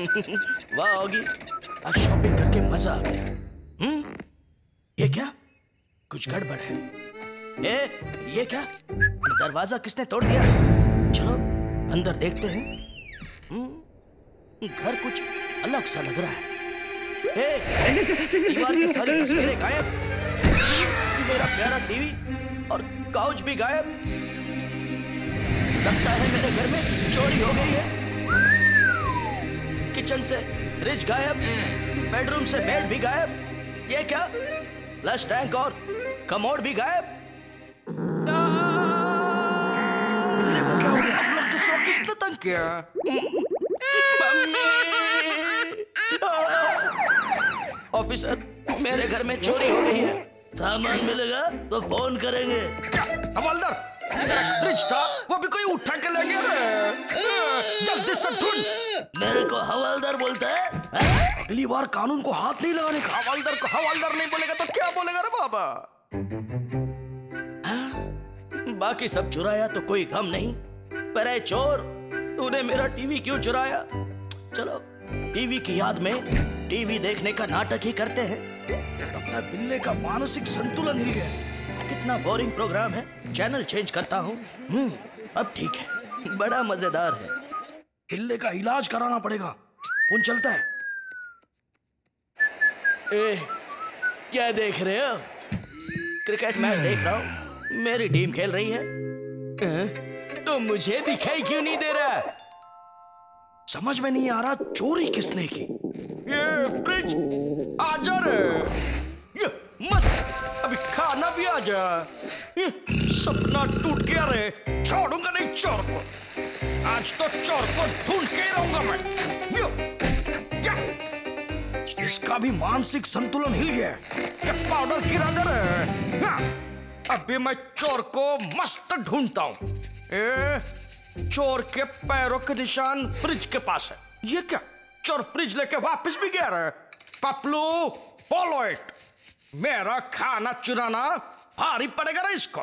वाह होगी, आज शॉपिंग करके मजा आ गया। ये क्या? कुछ गड़बड़ है। ये क्या? दरवाजा किसने तोड़ दिया? चलो अंदर देखते हैं। घर कुछ अलग सा लग रहा है। दीवार की सारी तस्वीरें गायब, मेरा प्यारा टीवी और काउच भी गायब। लगता है मेरे घर में चोरी हो गई है। किचन से फ्रिज गायब, बेडरूम से बेड भी गायब। ये क्या? फ्लश टैंक और कमोड भी गायब। बिल्ली को क्या हो गया? हम लोग किसने तंग किया? ऑफिसर, मेरे घर में चोरी हो गई है। सामान मिलेगा तो फोन करेंगे। हवलदार, फ्रिज था, वो भी कोई उठा के ले गया। जल्दी से ढूंढ। मेरे को हवलदार बोलता है? अगली बार कानून को हाथ नहीं लगाने का। हवलदार को हवलदार नहीं बोलेगा तो क्या बोलेगा रे बाबा? बाकी सब चुराया तो कोई गम नहीं, पर ऐ चोर, तूने मेरा टीवी क्यों चुराया? चलो टीवी की याद में टीवी देखने का नाटक ही करते हैं। लगता है बिल्ले का मानसिक संतुलन हिल गया। कितना बोरिंग प्रोग्राम है, चैनल चेंज करता हूँ। अब ठीक है, बड़ा मजेदार है। बिल्ले का इलाज कराना पड़ेगा। फोन चलता है। क्या देख रहे हो? क्रिकेट मैच देख रहा हूँ, मेरी टीम खेल रही है। तो मुझे दिखाई क्यों नहीं दे रहा? समझ में नहीं आ रहा चोरी किसने की। ये फ्रिज आजा रे, ये मस्त, अभी खाना भी आजा। ये सपना टूट गया रे, छोड़ूंगा नहीं चोर को। आज तो चोर को ढूंढ के रहूंगा मैं। इसका भी मानसिक संतुलन हिल गया। क्या पाउडर गिरा दे रे? अभी मैं चोर को मस्त ढूंढता हूँ। चोर के पैरों के निशान फ्रिज के पास है। ये क्या? चोर फ्रिज लेके वापस भी गया रहा है। Paplu, follow it. मेरा खाना चुराना भारी पड़ेगा ना इसको।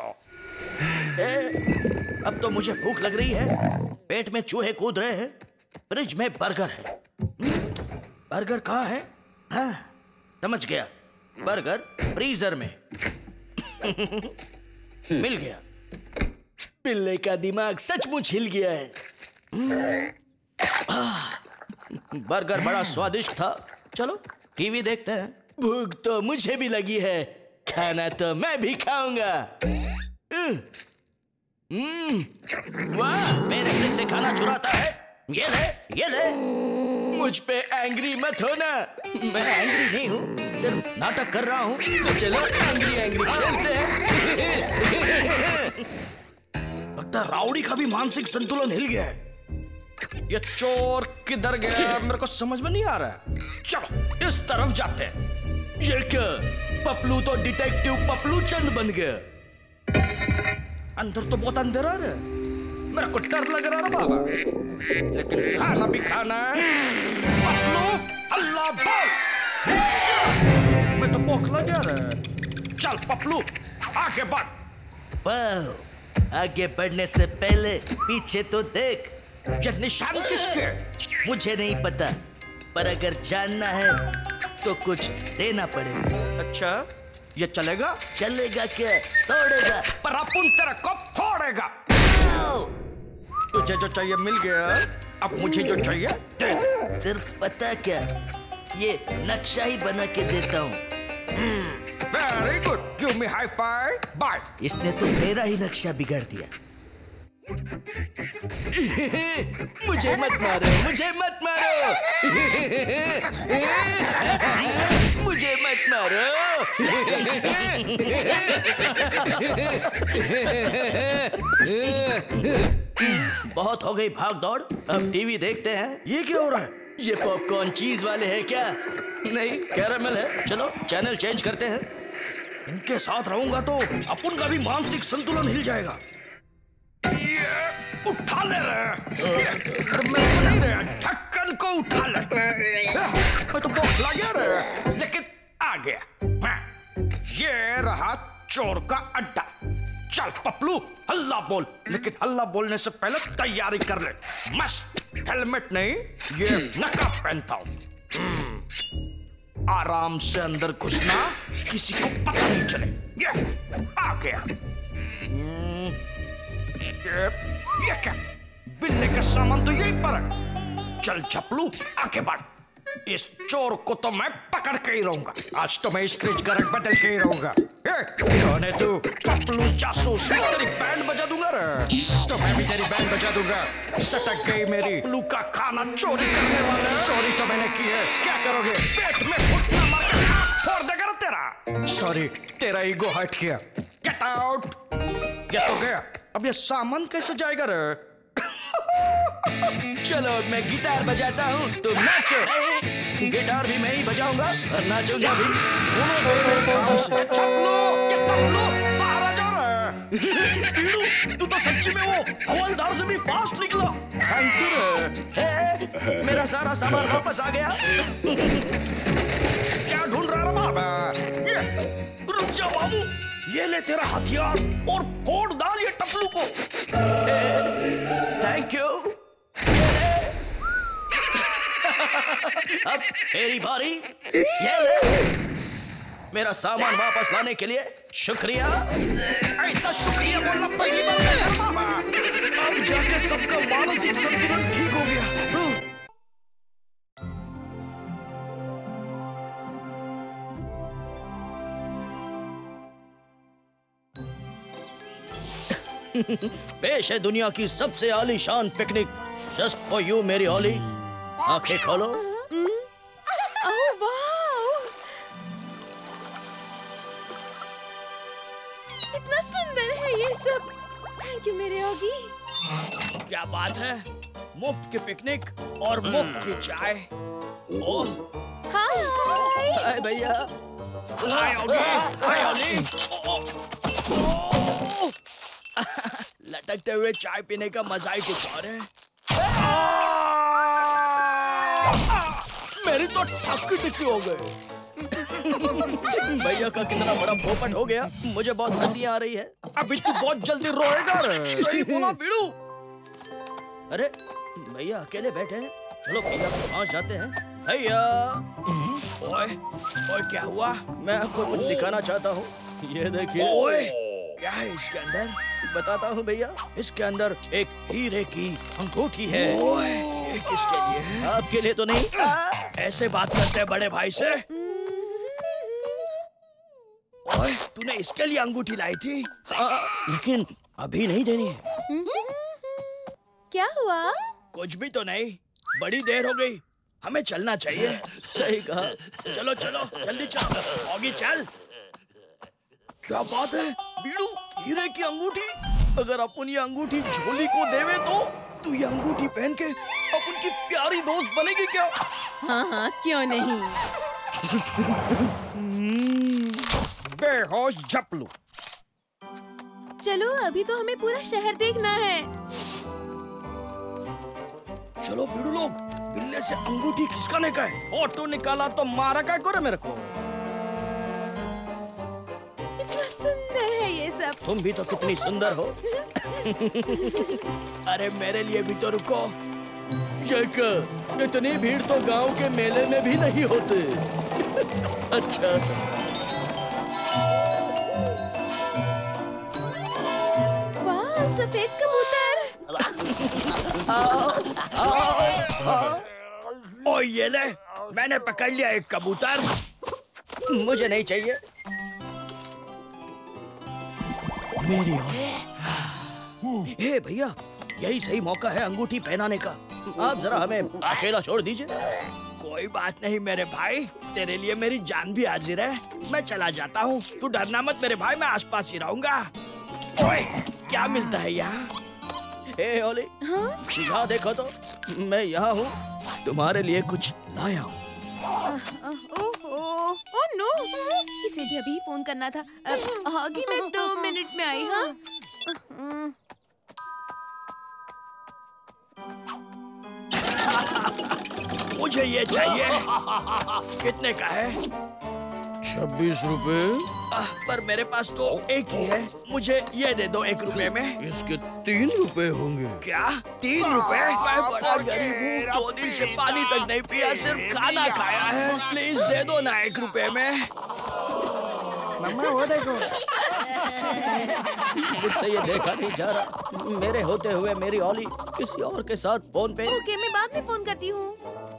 अब तो मुझे भूख लग रही है, पेट में चूहे कूद रहे हैं। फ्रिज में बर्गर है। बर्गर कहाँ है? हाँ, समझ गया, बर्गर फ्रीजर में। मिल गया। पिल्ले का दिमाग सचमुच हिल गया है। बर्गर बड़ा स्वादिष्ट था। चलो टीवी देखते हैं। भूख तो मुझे भी लगी है, खाना तो मैं भी खाऊंगा। वाह, मेरे फ्रिज से खाना चुराता है। ये ले, ये ले। मुझ पे एंग्री मत होना, मैं एंग्री नहीं हूँ, सिर्फ नाटक कर रहा हूँ। तो चलो एंग्री एंग्री खेलते हैं। लगता है राउडी का भी मानसिक संतुलन हिल गया है। ये चोर किधर गया मेरे को समझ में नहीं आ रहा है। चलो इस तरफ जाते हैं। ये क्या? पपलू तो डिटेक्टिव पपलू चंद बन गया। अंदर तो बहुत अंधेरा है, मेरे को डर लग रहा है बाबा, लेकिन खाना भी खाना है। पपलू, अल्लाह बोल। मैं तो भूख लग गया रे। चल पपलू आगे बढ़। वाह, आगे बढ़ने से पहले पीछे तो देख। ये निशान किसके? मुझे नहीं पता, पर अगर जानना है तो कुछ देना पड़ेगा। अच्छा, ये चलेगा? चलेगा क्या? तोड़ेगा, पर अपन तेरे को फोड़ेगा। तुझे जो चाहिए मिल गया, अब मुझे जो चाहिए दे। सिर्फ पता क्या, ये नक्शा ही बना के देता हूँ। Very good, give me high five, bye. इसने तो मेरा ही नक्शा बिगाड़ दिया। मुझे मत मारो, मुझे मत मारो। मुझे मत मारो। बहुत हो गई भाग दौड़, अब टीवी देखते हैं। ये क्या हो रहा है? ये पॉपकॉर्न चीज वाले हैं क्या? नहीं, कैरामल है। चलो चैनल चेंज करते हैं। इनके साथ रहूंगा तो अपन का भी मानसिक संतुलन हिल जाएगा। उठा ले रहे, नहीं रहे, ढक्कन को उठा ले। मैं तो भूख लग गया रे, लेकिन आ गया। ये रहा चोर का अड्डा। चल पपलू हल्ला बोल, लेकिन हल्ला बोलने से पहले तैयारी कर ले। मस्त हेलमेट नहीं, ये नकाब पहनता हूं। आराम से अंदर घुसना, किसी को पता नहीं चले। ये आ गया। ये क्या, बिल्ले का सामान तो यहीं पर है। चल चपलू आगे बढ़, इस चोर को तो मैं पकड़ के ही रहूंगा। आज तो मैं स्क्रीच गार्ड बदल के ही रहूंगा। कौन है तू? पपलू जासूस। तेरी बैंड बजा दूंगा रे। तो मैं भी तेरी बैंड बजा दूंगा। सटक गई मेरी पपलू का खाना चोरी करने वाले। चोरी तो मैंने की है, क्या करोगे? पेट में फुटना मार के फोड़ देगा ना तेरा। सॉरी, तेरा ईगो हट गया। Get out. ये तो गया, अब ये सामान कैसे जाएगा रे? चलो मैं गिटार बजाता हूँ, तुम नाचो। गिटार भी मैं ही बजाऊंगा और नाचूंगा भी। बाहर आ जा रहा है। तू तो सच्ची में वो हवलदार से भी फास्ट निकला। Thank you. मेरा सारा सामान वापस आ गया। क्या ढूंढ रहा है बाबा? रुक जा बाबू, ये ले तेरा हथियार और फोड़ डाल ये टपलू को। Thank you. अब तेरी बारी। ये ले मेरा सामान वापस लाने के लिए शुक्रिया। ऐसा शुक्रिया बोलना पहली बार है बाबा। अब जाके सबका मानसिक संतुलन ठीक हो गया। पेश है दुनिया की सबसे आलीशान पिकनिक। जस्ट फॉर यू मेरी ओली। आंखें खोलो। ओह वाह, कितना सुंदर है ये सब। थैंक यू मेरे ओगी। क्या बात है, मुफ्त की पिकनिक और मुफ्त की चाय। ओह हाय हाय भैया। हाय ओगी, हाय ओली। लटकते हुए चाय पीने का मजा ही कुछ और है। मेरी तो ठक्की टिक्की हो गई। भैया का कितना बड़ा पोपट हो गया, मुझे बहुत हंसी आ रही है। अभी तू बहुत जल्दी रोएगा रे। सही बोला बीड़ू। अरे भैया अकेले बैठे हैं, चलो भैया के पास जाते हैं। भैया। ओए ओए क्या हुआ? मैं आपको कुछ दिखाना चाहता हूँ, ये देखिए। ओए क्या है इसके अंदर? बताता हूँ भैया, इसके अंदर एक हीरे की अंगूठी है। ओए ये किसके लिए है? आपके लिए तो नहीं। ऐसे बात करते हैं बड़े भाई से। ओए तूने इसके लिए अंगूठी लाई थी? लेकिन अभी नहीं देनी है। क्या हुआ? कुछ भी तो नहीं, बड़ी देर हो गई, हमें चलना चाहिए। सही कहा, चलो चलो जल्दी चलो। ऑगी चल। क्या बात है बीड़ू, हीरे की अंगूठी? अगर अपन ये अंगूठी झोली को देवे तो तू ये अंगूठी पहन के अपन की प्यारी दोस्त बनेगी क्या? हाँ हाँ क्यों नहीं। बेहोश झपलू। चलो अभी तो हमें पूरा शहर देखना है। चलो बीड़ू लोग, बिल्ले से अंगूठी खिसकाने का है। फोटो निकाला तो मारा का करे मेरे को। कितना सुंदर है ये सब। तुम भी तो कितनी सुंदर हो। अरे मेरे लिए भी तो रुको। इतनी भीड़ तो गांव के मेले में भी नहीं होती। अच्छा वाह, सफेद कबूतर। ओ ये ले, मैंने पकड़ लिया एक कबूतर। मुझे नहीं चाहिए। मेरी हे भैया, यही सही मौका है अंगूठी पहनाने का। आप जरा हमें अकेला छोड़ दीजिए। कोई बात नहीं मेरे भाई, तेरे लिए मेरी जान भी हाजिर है। मैं चला जाता हूँ, तू डरना मत मेरे भाई, मैं आसपास ही रहूंगा। ओए, क्या मिलता है यहाँ? हे ओली, हाँ? यहाँ देखो तो, मैं यहाँ हूँ, तुम्हारे लिए कुछ लाया हूँ। ओह नो, इसे भी अभी फोन करना था। होगी, मैं 2 मिनट में आई। हाँ मुझे ये चाहिए। कितने का है? 26 रुपए। पर मेरे पास तो एक ही है। मुझे ये दे दो 1 रुपए में। इसके 3 रुपए होंगे। क्या 3 रुपए? मैं बड़ा गरीब हूँ, 2 दिन से पानी तक नहीं पिया, सिर्फ खाना खाया है। प्लीज दे दो ना 1 रुपए में। मम्मा वो देखो। मुझसे ये देखा नहीं जा रहा। मेरे होते हुए मेरी ऑली किसी और के साथ फोन पे। ओके, मैं बाद में फोन करती हूँ।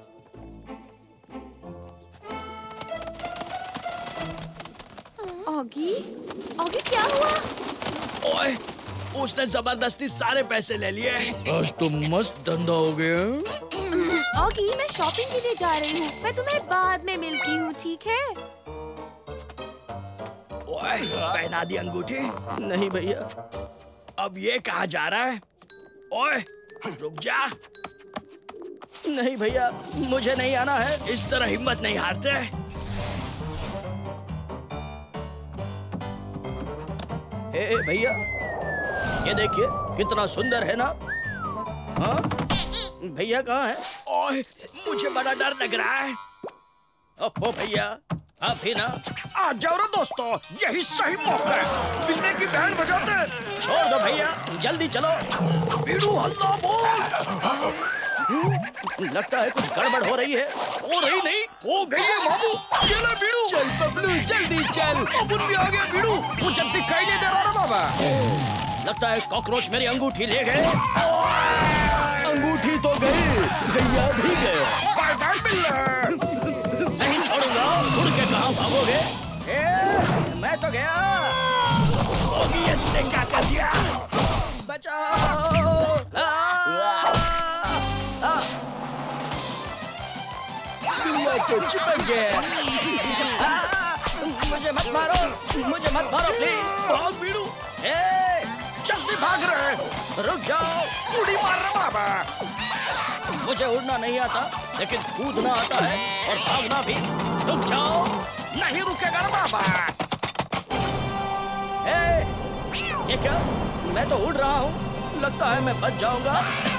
ऑगी, ऑगी क्या हुआ? ओए, उसने जबरदस्ती सारे पैसे ले लिए। आज तो मस्त धंधा हो गया। ऑगी, मैं शॉपिंग के लिए जा रही हूँ। मैं तुम्हें बाद में मिलती हूँ, ठीक है? ओए, पहना दी अंगूठी? नहीं भैया। अब ये कहाँ जा रहा है? ओए, रुक जा। नहीं भैया, मुझे नहीं आना है। इस तरह हिम्मत नहीं हारते। ए भैया, ये देखिए कितना सुंदर है ना। हाँ भैया कहाँ है? ओए, मुझे बड़ा डर लग रहा है। ओहो भैया, आप ही ना। आ जाओ रे दोस्तों, यही सही मौका है। बिजली की बैंड बजाते। छोड़ दो भैया, जल्दी चलो। बीड़ू हल्ला बोल। लगता है कुछ गड़बड़ हो रही है। हो रही नहीं, हो गई है बाबू। ये ले बीड़ू। चल बबलू, जल्दी चल। अपन भी आ गया बीड़ू। मुझे दिखाई नहीं दे रहा रे बाबा। लगता है कॉकरोच मेरी अंगूठी ले गए। अंगूठी तो गई, भैया भी गए। बाय बाय बिल्ले। नहीं छोड़ूंगा। उड़ के कहाँ भागोगे? मैं तो गया। होगी ये तूने क्या कर दिया? बचाओ। बिल्ला तो चिपक गया। मुझे मत मारो, मुझे मत मारो प्लीज। भाग बीड़ू। जल्दी भाग रहे। रुक जाओ। उड़ी मार रहा बाबा। मुझे उड़ना नहीं आता, लेकिन कूदना आता है और भागना भी। रुक जाओ। नहीं रुकेगा रे बाबा। ये क्या? मैं तो उड़ रहा हूँ। लगता है मैं बच जाऊंगा।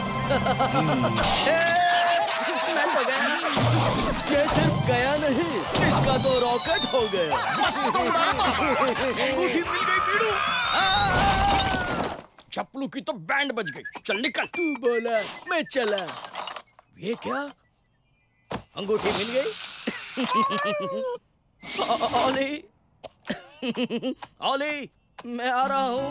मैं तो गया। ये सिर्फ गया नहीं, इसका तो रॉकेट हो गया। मस्त उड़ा रे बाबा। अंगूठी मिल गई बीड़ू। चप्पलू की तो बैंड बज गई। चल निकल। तू बोला, मैं चला। ये क्या? अंगूठी मिल गई। ओली, ओली, मैं आ रहा हूँ।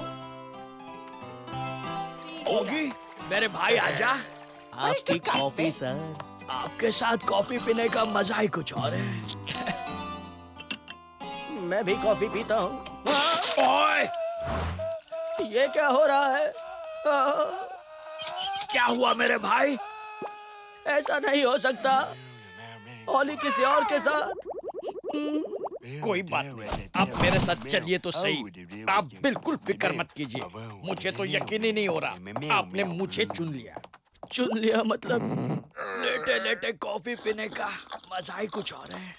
होगी, मेरे भाई आजा। आपकी कॉफी सर। आपके साथ कॉफी पीने का मजा ही कुछ और है। मैं भी कॉफी पीता हूँ। ओए, ये क्या हो रहा है? क्या हुआ मेरे भाई? ऐसा नहीं हो सकता। ओली किसी और के साथ। कोई बात नहीं, आप मेरे साथ चलिए तो सही। आप बिल्कुल फिक्र मत कीजिए। मुझे तो यकीन ही नहीं हो रहा, आपने मुझे चुन लिया। चुन लिया मतलब? लेटे लेटे कॉफी पीने का मजा ही कुछ और है।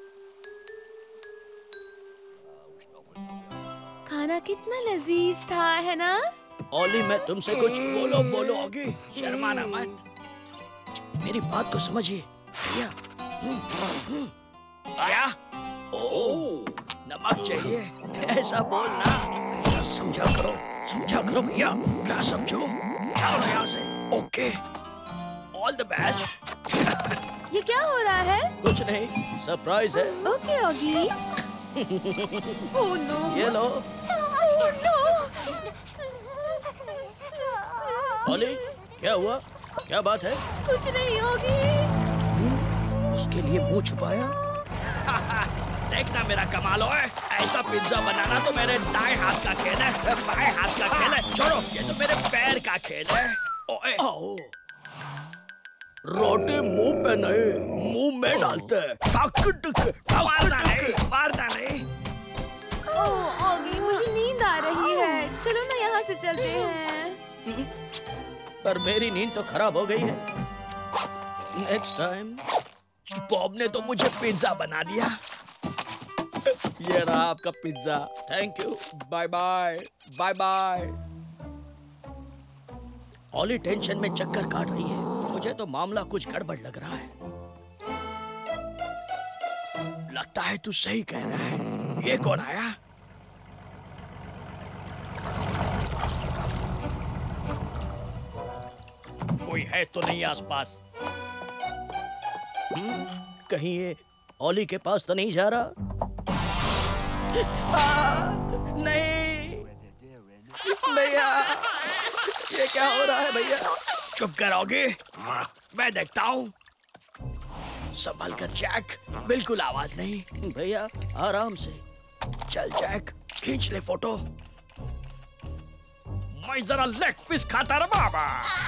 खाना कितना लजीज था, है ना? ओली, मैं तुमसे कुछ। बोलो बोलो होगी, शर्माना मत। मेरी बात को समझिए भैया। क्या? ओ, नमक चाहिए? ऐसा बोलना। समझा करो भैया। क्या समझो? जाओ यहाँ से। Okay, all the best. ये क्या हो रहा है? कुछ नहीं, सरप्राइज है। Okay Oggy. Oh no. ये लो। Oh no. ओली, क्या हुआ? क्या बात है? कुछ नहीं होगी। उसके लिए मुंह छुपाया। देखना मेरा कमाल है। ऐसा पिज्जा बनाना तो मेरे दाएं हाथ का खेल है, बाएं हाथ का खेल है। छोड़ो, ये तो मेरे पैर का खेल है। ओए, रोटी मुंह पे नहीं, मुंह में डालते हैं। मारना नहीं। ओह ऑगी, मुझे नींद आ रही है। चलो ना यहाँ से चलते हैं। पर मेरी नींद तो खराब हो गई है। Next time. बॉब ने तो मुझे पिज्जा बना दिया। ये रहा आपका pizza. Thank you. Bye bye, bye bye. ओली टेंशन में चक्कर काट रही है। मुझे तो मामला कुछ गड़बड़ लग रहा है। लगता है तू सही कह रहा है। ये कौन आया? कोई है तो नहीं आसपास। कहीं ये ओली के पास तो नहीं जा रहा? नहीं भैया, ये क्या हो रहा है भैया? चुप करोगे? मैं देखता हूँ। संभल कर जैक, बिल्कुल आवाज नहीं। भैया आराम से चल जैक, खींच ले फोटो। मैं जरा लेग पीस खाता रहा बाबा।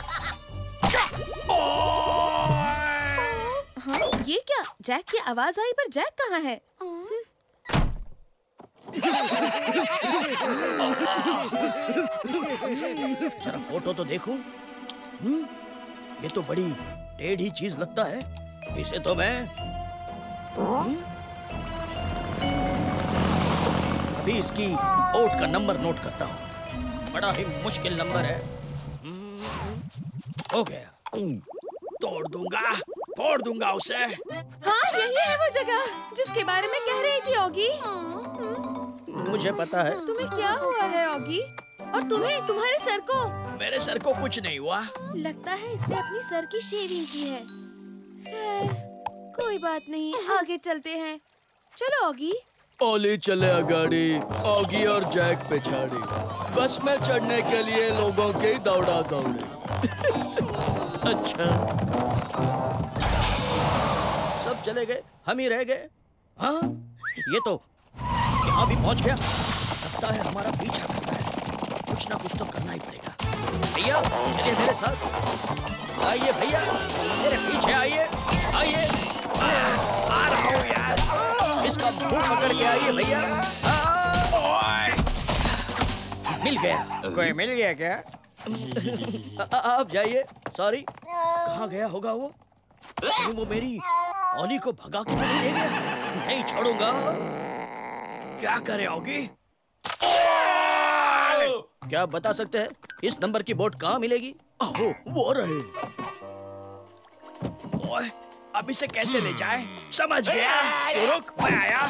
हाँ, ये क्या? जैक की आवाज आई पर जैक कहाँ है? जरा फोटो तो देखूं। ये तो बड़ी टेढ़ी चीज लगता है। इसे तो मैं अभी इसकी बोट का नंबर नोट करता हूँ। बड़ा ही मुश्किल नंबर है। हो गया। तोड़ दूंगा, फोड़ दूंगा उसे। हाँ, यही है वो जगह जिसके बारे में कह रही थी ऑगी। मुझे पता है। तुम्हें क्या हुआ है ऑगी? और तुम्हें, तुम्हारे सर को? मेरे सर को कुछ नहीं हुआ। लगता है इसने अपनी सर की शेविंग की है। खैर, कोई बात नहीं, आगे चलते हैं। चलो ऑगी। ओली चले अगाड़ी, ऑगी और जैक पे छाड़ी। बस में चढ़ने के लिए लोगों के दौड़ा दौड़ी। अच्छा, सब चले गए, हम ही रह गए। हाँ, ये तो यहाँ भी पहुँच गया। लगता है हमारा पीछा करता है। कुछ ना कुछ तो करना ही पड़ेगा। भैया चलिए मेरे साथ। आइए भैया, मेरे पीछे आइए। आइए, आ रहा हूँ यार। इसका मुंह पकड़ के आइए भैया। मिल गया। कोई मिल गया क्या? आप जाइए। सॉरी, कहाँ गया होगा वो? कहीं वो मेरी ओली को भगा के नहीं ले गया? नहीं छोड़ूंगा। क्या करे ओगी? क्या बता सकते हैं इस नंबर की बोट कहाँ मिलेगी? ओह, वो रहे। ओए, अब इसे कैसे ले जाए? समझ गया। तो रुक, मैं आया।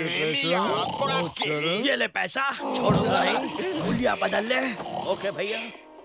ये ले पैसा, छोड़ूंगा नहीं। हुलिया बदल ले। ओके भैया।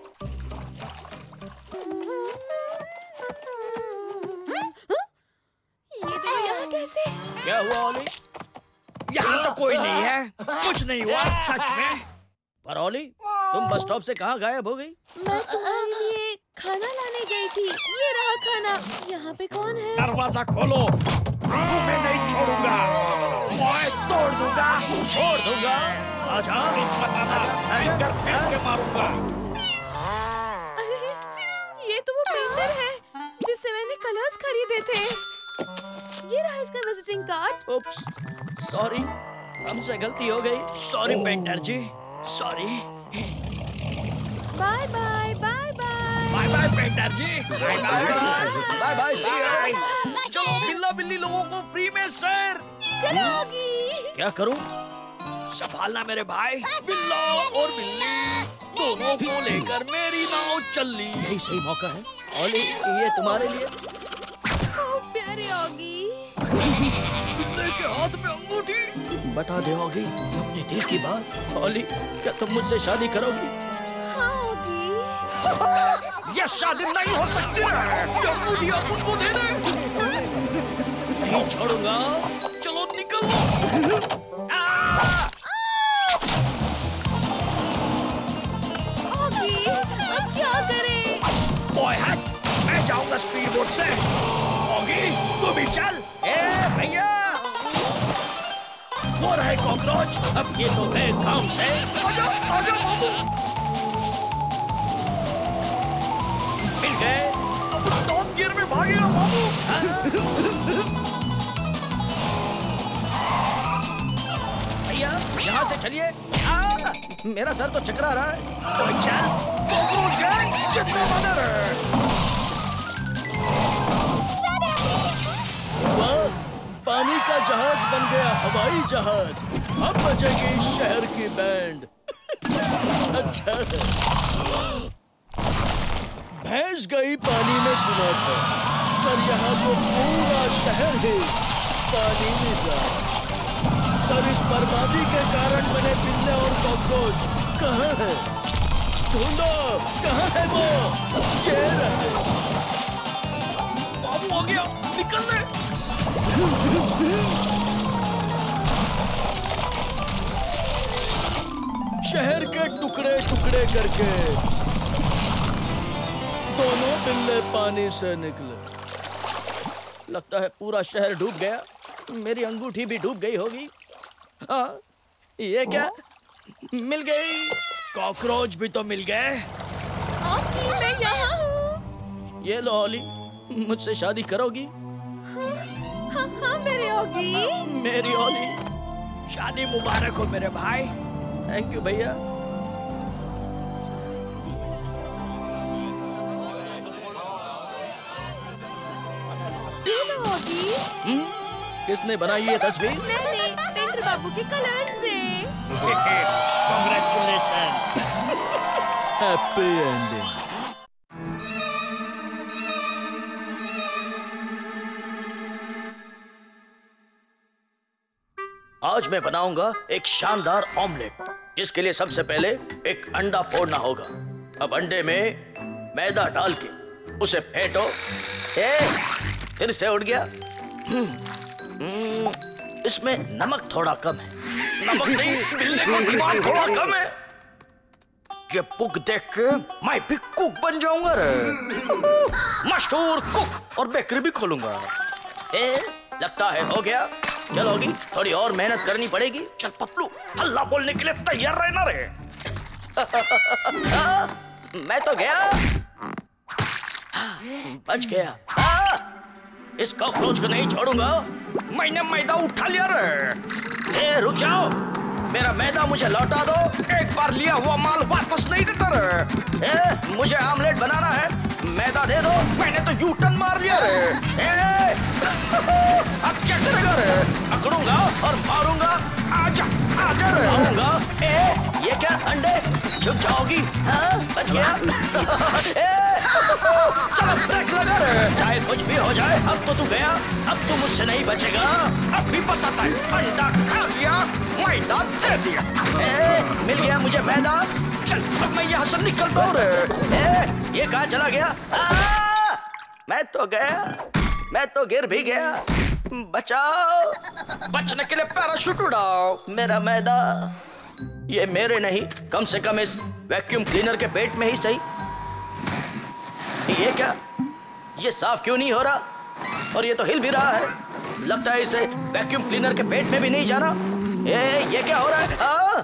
ये तो यहाँ कैसे? क्या हुआ ओली? यहाँ तो कोई नहीं है। कुछ नहीं हुआ सच में। पर ओली, तुम बस स्टॉप से कहाँ गायब हो गई? मैं तुम्हारे लिए खाना लाने गई थी। ये रहा खाना। यहाँ पे कौन है? दरवाजा खोलो। मैं नहीं छोड़ूंगा। मैं तोड़ दूंगा, छोड़ दूंगा। आजा, बताना, हैंगर फेंक के मारूंगा। अरे, ये तो वो पेंटर है जिससे मैंने कलर्स खरीदे थे। ये रहा इसका विजिटिंग कार्ड। उप्स, सॉरी, हमसे गलती हो गई। Sorry painter ji, sorry. Bye bye, bye bye. Bye bye painter ji. Bye bye. Bye bye, see you. चलो बिल्ला बिल्ली लोगों को फ्री में सर। चलो ऑगी। क्या करूं? संभालना मेरे भाई। बिल्ला और बिल्ली दोनों को लेकर मेरी नाव चल ली। यही सही मौका है। ओली, ये तुम्हारे लिए। ओह, प्यारे ऑगी। बिल्ले के हाथ में अंगूठी। बता दे ओगी अपने दिल की बात। ओली, क्या तुम मुझसे शादी करोगी? हाँ ऑगी। ये शादी नहीं हो सकती है। ये अंगूठी आप उनको दे दे। नहीं छोड़ूंगा। चलो निकलो। ऑगी, अब क्या करें? बॉय हट, मैं जाऊंगा स्पीड बोट से। ऑगी, तू भी चल। ए भैया, वो रहे कॉकरोच। अब ये तो है काम से। आजा, आजा मामू। मिल गए। अब टॉप गियर में भागेगा मामू। भैया, यहाँ से चलिए। मेरा सर तो चकरा रहा है। तो चल, कॉकरोच गैंग जिंदाबाद। वाह, पानी का जहाज बन गया हवाई जहाज। अब बजेगी इस शहर की बैंड। अच्छा है। भैंस गई पानी में सुना था, पर यहाँ तो पूरा शहर ही पानी में जा। पर इस बर्बादी के कारण बने बिल्ले और कॉकरोच कहाँ है? ढूंढो, कहाँ है वो? ये रहे। बाबू हो गया, निकल ले। शहर के टुकड़े टुकड़े करके दोनों बिल्ले पानी से निकले। लगता है पूरा शहर डूब गया, मेरी अंगूठी भी डूब गई होगी। हाँ, ये क्या? मिल गई। कॉकरोच भी तो मिल गए। ऑगी, मैं यहाँ हूँ। ये लो ऑली, मुझसे शादी करोगी? हाँ मेरे ऑगी। मेरी ऑली, शादी मुबारक हो मेरे भाई। थैंक यू भैया। ये लो ऑगी। किसने बनाई ये तस्वीर? मैंने पेंटर बाबू के कलर से। कांग्रेचुलेशन। Happy ending. आज मैं बनाऊंगा एक शानदार ऑमलेट, जिसके लिए सबसे पहले एक अंडा फोड़ना होगा। अब अंडे में मैदा डाल के उसे फेंटो। फिर से उड़ गया। इसमें नमक थोड़ा कम है। नमक नहीं, बिल्ले को दिमाग थोड़ा कम है। ये बुक देख के मैं भी कुक बन जाऊंगा रे। मशहूर कुक और बेकरी भी खोलूंगा। लगता है हो गया। चलोगी, थोड़ी और मेहनत करनी पड़ेगी। चल पपलू, हल्ला बोलने के लिए तैयार रहना रे। मैं तो गया, बच गया। इस कॉकरोच को नहीं छोड़ूंगा। मैंने मैदा उठा लिया रे। रुक जाओ, मेरा मैदा मुझे लौटा दो। एक बार लिया हुआ माल वापस नहीं देता रे। मुझे आमलेट बनाना है, मैदा दे दो। मैंने तो यू टर्न मार लिया रे। अब क्या करेगा रे? पकड़ूंगा और मारूंगा। आजा आजा रे। मारूंगा। ये क्या अंडे? छुप जाओगी? हाँ, बच गया। चलो ब्रेक लगा रे। चाहे कुछ भी हो जाए, अब तो तू गया। अब तू मुझसे नहीं बचेगा। अब भी बताता है, अंडा खा लिया, मैदा दे दिया। मिल गया मुझे मैदा। चल अब मैं यहाँ से निकलता हूँ रे। ये कहाँ चला गया? मैं तो गया, मैं तो गिर भी गया। बचाओ। बचने के लिए पैराशूट उड़ाओ। मेरा मैदा, ये मेरे नहीं, कम से कम इस वैक्यूम क्लीनर के पेट में ही सही। ये क्या? ये साफ क्यों नहीं हो रहा? और ये तो हिल भी रहा है। लगता है इसे वैक्यूम क्लीनर के पेट में भी नहीं जाना। ये क्या हो रहा है?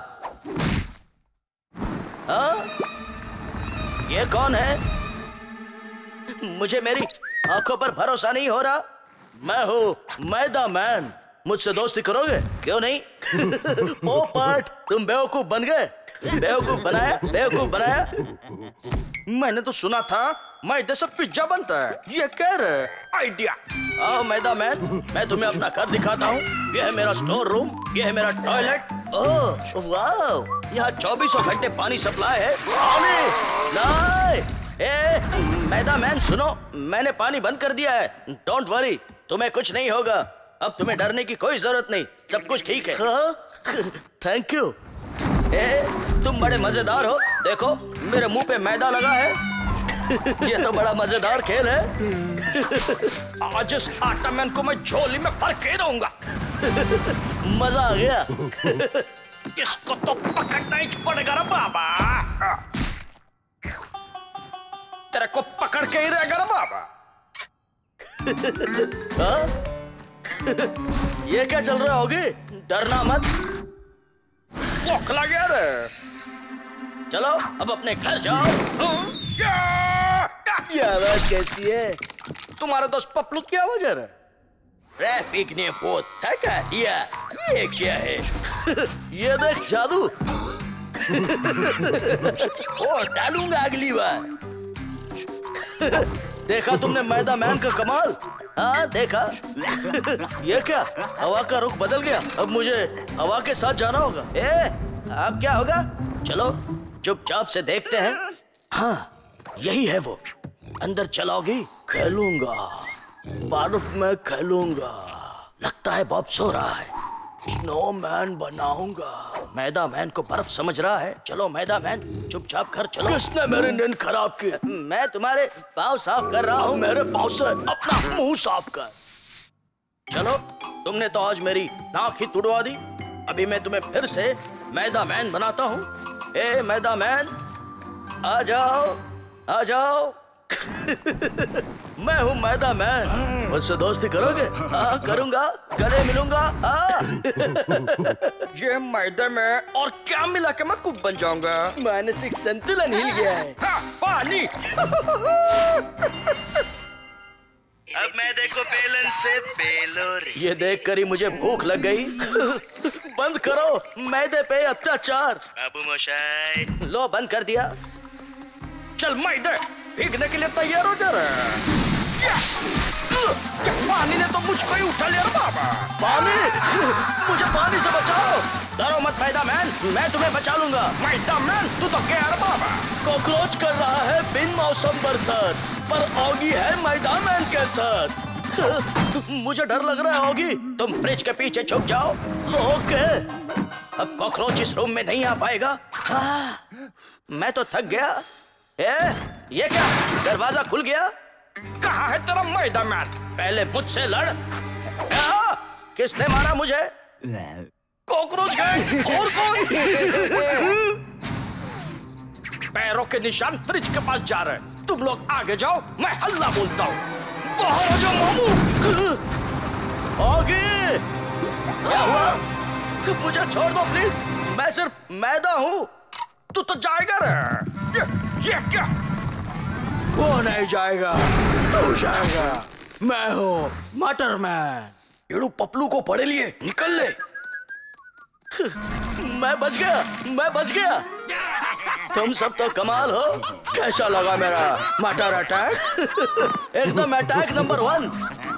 ये कौन है? मुझे मेरी आंखों पर भरोसा नहीं हो रहा। मैं हूँ मैदा मैन। मुझसे दोस्ती करोगे? क्यों नहीं? पोपट, तुम बेवकूफ बन गए। बेवकूफ बनाया, बेवकूफ बनाया। मैंने तो सुना था मैदे से पिज्जा बनता है। ये कह रहे आइडिया। आओ मैदा मैन, मैं तुम्हें अपना घर दिखाता हूँ। ये है मेरा स्टोर रूम, ये है मेरा टॉयलेट। ओह वाह, यहाँ 24 घंटे पानी सप्लाई है। मैदा मैन सुनो, मैंने पानी बंद कर दिया है। डोंट वरी, तुम्हें कुछ नहीं होगा। अब तुम्हें डरने की कोई जरूरत नहीं, सब कुछ ठीक है। Thank you. तुम बड़े मजेदार हो। देखो मेरे मुंह पे मैदा लगा है। ये तो बड़ा मजेदार खेल है। आज इस आटा मैन को मैं झोली में भर के रहूंगा। मजा आ गया। इसको तो पकड़ना ही पड़ेगा ना बाबा। तेरे को पकड़ के ही रहेगा ना बाबा। ये क्या चल रहा होगी? डरना मत। खोखला गया रे। चलो अब अपने घर जाओ। ये आवाज कैसी है? तुम्हारे दोस्त पपलू की आवाज है रे। ट्रैफिक ने बहुत थका दिया। ये क्या है? ये देख जादू। और डालूंगा अगली बार। देखा तुमने मैदा मैन का कमाल? हाँ देखा। ये क्या? हवा का रुख बदल गया। अब मुझे हवा के साथ जाना होगा। अब क्या होगा? चलो चुपचाप से देखते हैं। हाँ यही है वो। अंदर चलोगी? खेलूंगा, बर्फ में खेलूंगा। लगता है बॉब सो रहा है। स्नोमैन बनाऊंगा। मैदा मैन को बर्फ समझ रहा है। चलो मैदा मैन, चुपचाप घर चलो। किसने मेरी नींद खराब की? मैं तुम्हारे पाँव साफ कर रहा हूँ। मेरे पाँव से अपना मुंह साफ कर। चलो, तुमने तो आज मेरी नाक ही तुड़वा दी। अभी मैं तुम्हें फिर से मैदा मैन बनाता हूँ। ए मैदा मैन, आ जाओ, आ जाओ। मैं हूँ मैदा मैन। मुझसे दोस्ती करोगे? हाँ करूँगा, गले मिलूंगा। ये मैदे में और क्या मिला के मैं कुक बन जाऊंगा? मानसिक संतुलन हिल गया है। हाँ, पानी। अब मैदे को बेलन से बेलो रे। ये देखकर ही मुझे भूख लग गई। बंद करो मैदे पे अत्याचार। बाबू मोशाई, लो बंद कर दिया। चल मैदे, भीगने के लिए तैयार हो जा रहा है। पानी ने तो मुझको ही उठा लिया बाबा। पानी? मुझे पानी से बचाओ। डरो मत मैदा मैन, मैं तुम्हें बचा लूंगा। मैदा मैन, तू तो गया रे बाबा। कॉकरोच कर रहा है बिन मौसम बरसात, पर ऑगी है मैदा मैन के साथ। मुझे डर लग रहा है ऑगी, तुम फ्रिज के पीछे छुप जाओ। ओके, अब कॉकरोच इस रूम में नहीं आ पाएगा। मैं तो थक गया। ये क्या, दरवाजा खुल गया? कहाँ है तेरा मैदा मैन? पहले मुझसे लड़। किसने मारा मुझे? कॉकरोच गए और कौन? पैरों के निशान फ्रिज के पास जा रहे हैं। तुम लोग आगे जाओ, मैं हल्ला बोलता हूँ। बाहर आ जाओ मामू। आगे क्या हुआ? मुझे छोड़ दो प्लीज, मैं सिर्फ मैदा हूँ। तू तो जाएगा रे। ये क्या? वो नहीं जाएगा, तू जाएगा। मैं हूँ मटर मैन। एड़ू पपलू को पड़े लिए निकल ले। मैं बच गया, मैं बच गया। तुम सब तो कमाल हो। कैसा लगा मेरा मटर अटैक? एकदम अटैक नंबर 1।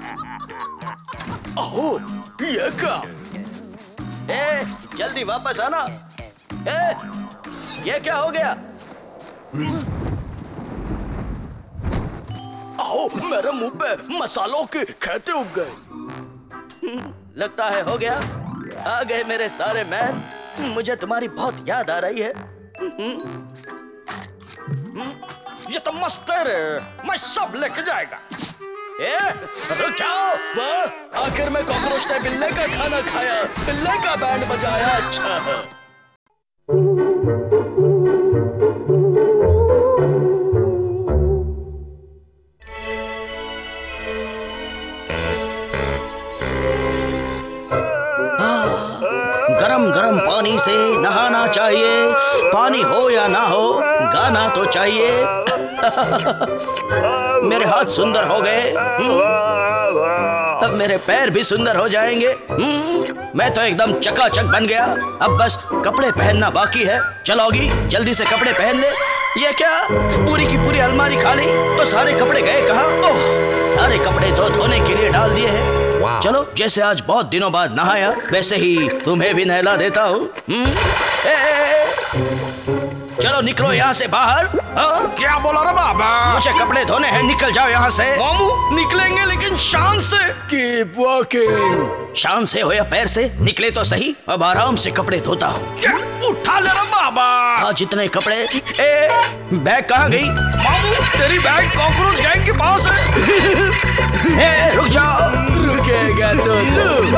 ओह, ये क्या? जल्दी वापस आना। ये क्या हो गया? मेरे मुंह पे मसालों के खेते उग गए। लगता है हो गया। आ गए मेरे सारे मैन। मुझे तुम्हारी बहुत याद आ रही है। ये तो मस्त है रे, मैं सब लेके जाएगा। रुक जाओ। वाह, आखिर में कॉकरोच ने बिल्ले का खाना खाया, बिल्ले का बैंड बजाया। अच्छा है। गरम गरम पानी से नहाना चाहिए। पानी हो या ना हो, गाना तो चाहिए। मेरे हाथ सुंदर हो गए। अब मेरे पैर भी सुंदर हो जाएंगे। मैं तो एकदम चकाचक बन गया। अब बस कपड़े पहनना बाकी है। चलोगी, जल्दी से कपड़े पहन ले। ये क्या, पूरी की पूरी अलमारी खाली? तो सारे कपड़े गए कहाँ? ओह, सारे कपड़े तो धोने के लिए डाल दिए हैं। चलो, जैसे आज बहुत दिनों बाद नहाया, वैसे ही तुम्हें भी नहला देता हूँ। चलो निकलो यहाँ से बाहर। क्या बोला रे बाबा? मुझे कपड़े धोने हैं, निकल जाओ यहाँ से। मामू, निकलेंगे लेकिन शान से। Keep walking. शान से हो या पैर से, निकले तो सही। अब आराम से कपड़े धोता हूँ। क्या? उठा ले रे बाबा। हाँ, जितने कपड़े। बैग कहाँ गई? मामू, तेरी बैग कॉकरोच गैंग के पास है। रुक जाओ। रुकेगा तो तू।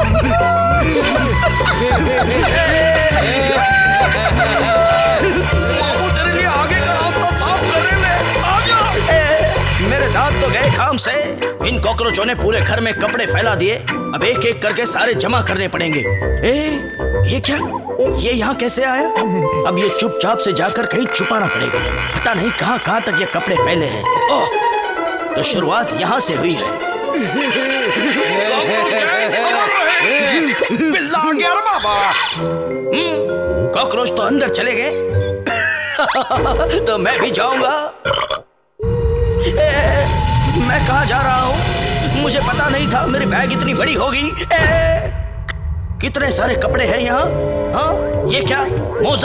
मामू, तेरे लिए आगे का रास्ता साफ करने में आ जा। मेरे दांत तो गए काम से। इन कॉकरोचों ने पूरे घर में कपड़े फैला दिए। अब एक एक करके सारे जमा करने पड़ेंगे। ये क्या? ये यहाँ कैसे आया? अब ये चुपचाप से जाकर कहीं छुपाना पड़ेगा। पता नहीं कहाँ कहाँ तक ये कपड़े फैले हैं। ओह, तो शुरुआत यहाँ से हुई है। बिल्ला आ गया रे बाबा। कॉकरोच तो अंदर चले गए। तो मैं भी जाऊंगा। मैं कहाँ जा रहा हूँ? मुझे पता नहीं था मेरी बैग इतनी बड़ी होगी। कितने सारे कपड़े हैं यहाँ। हाँ, ये क्या? मोजा।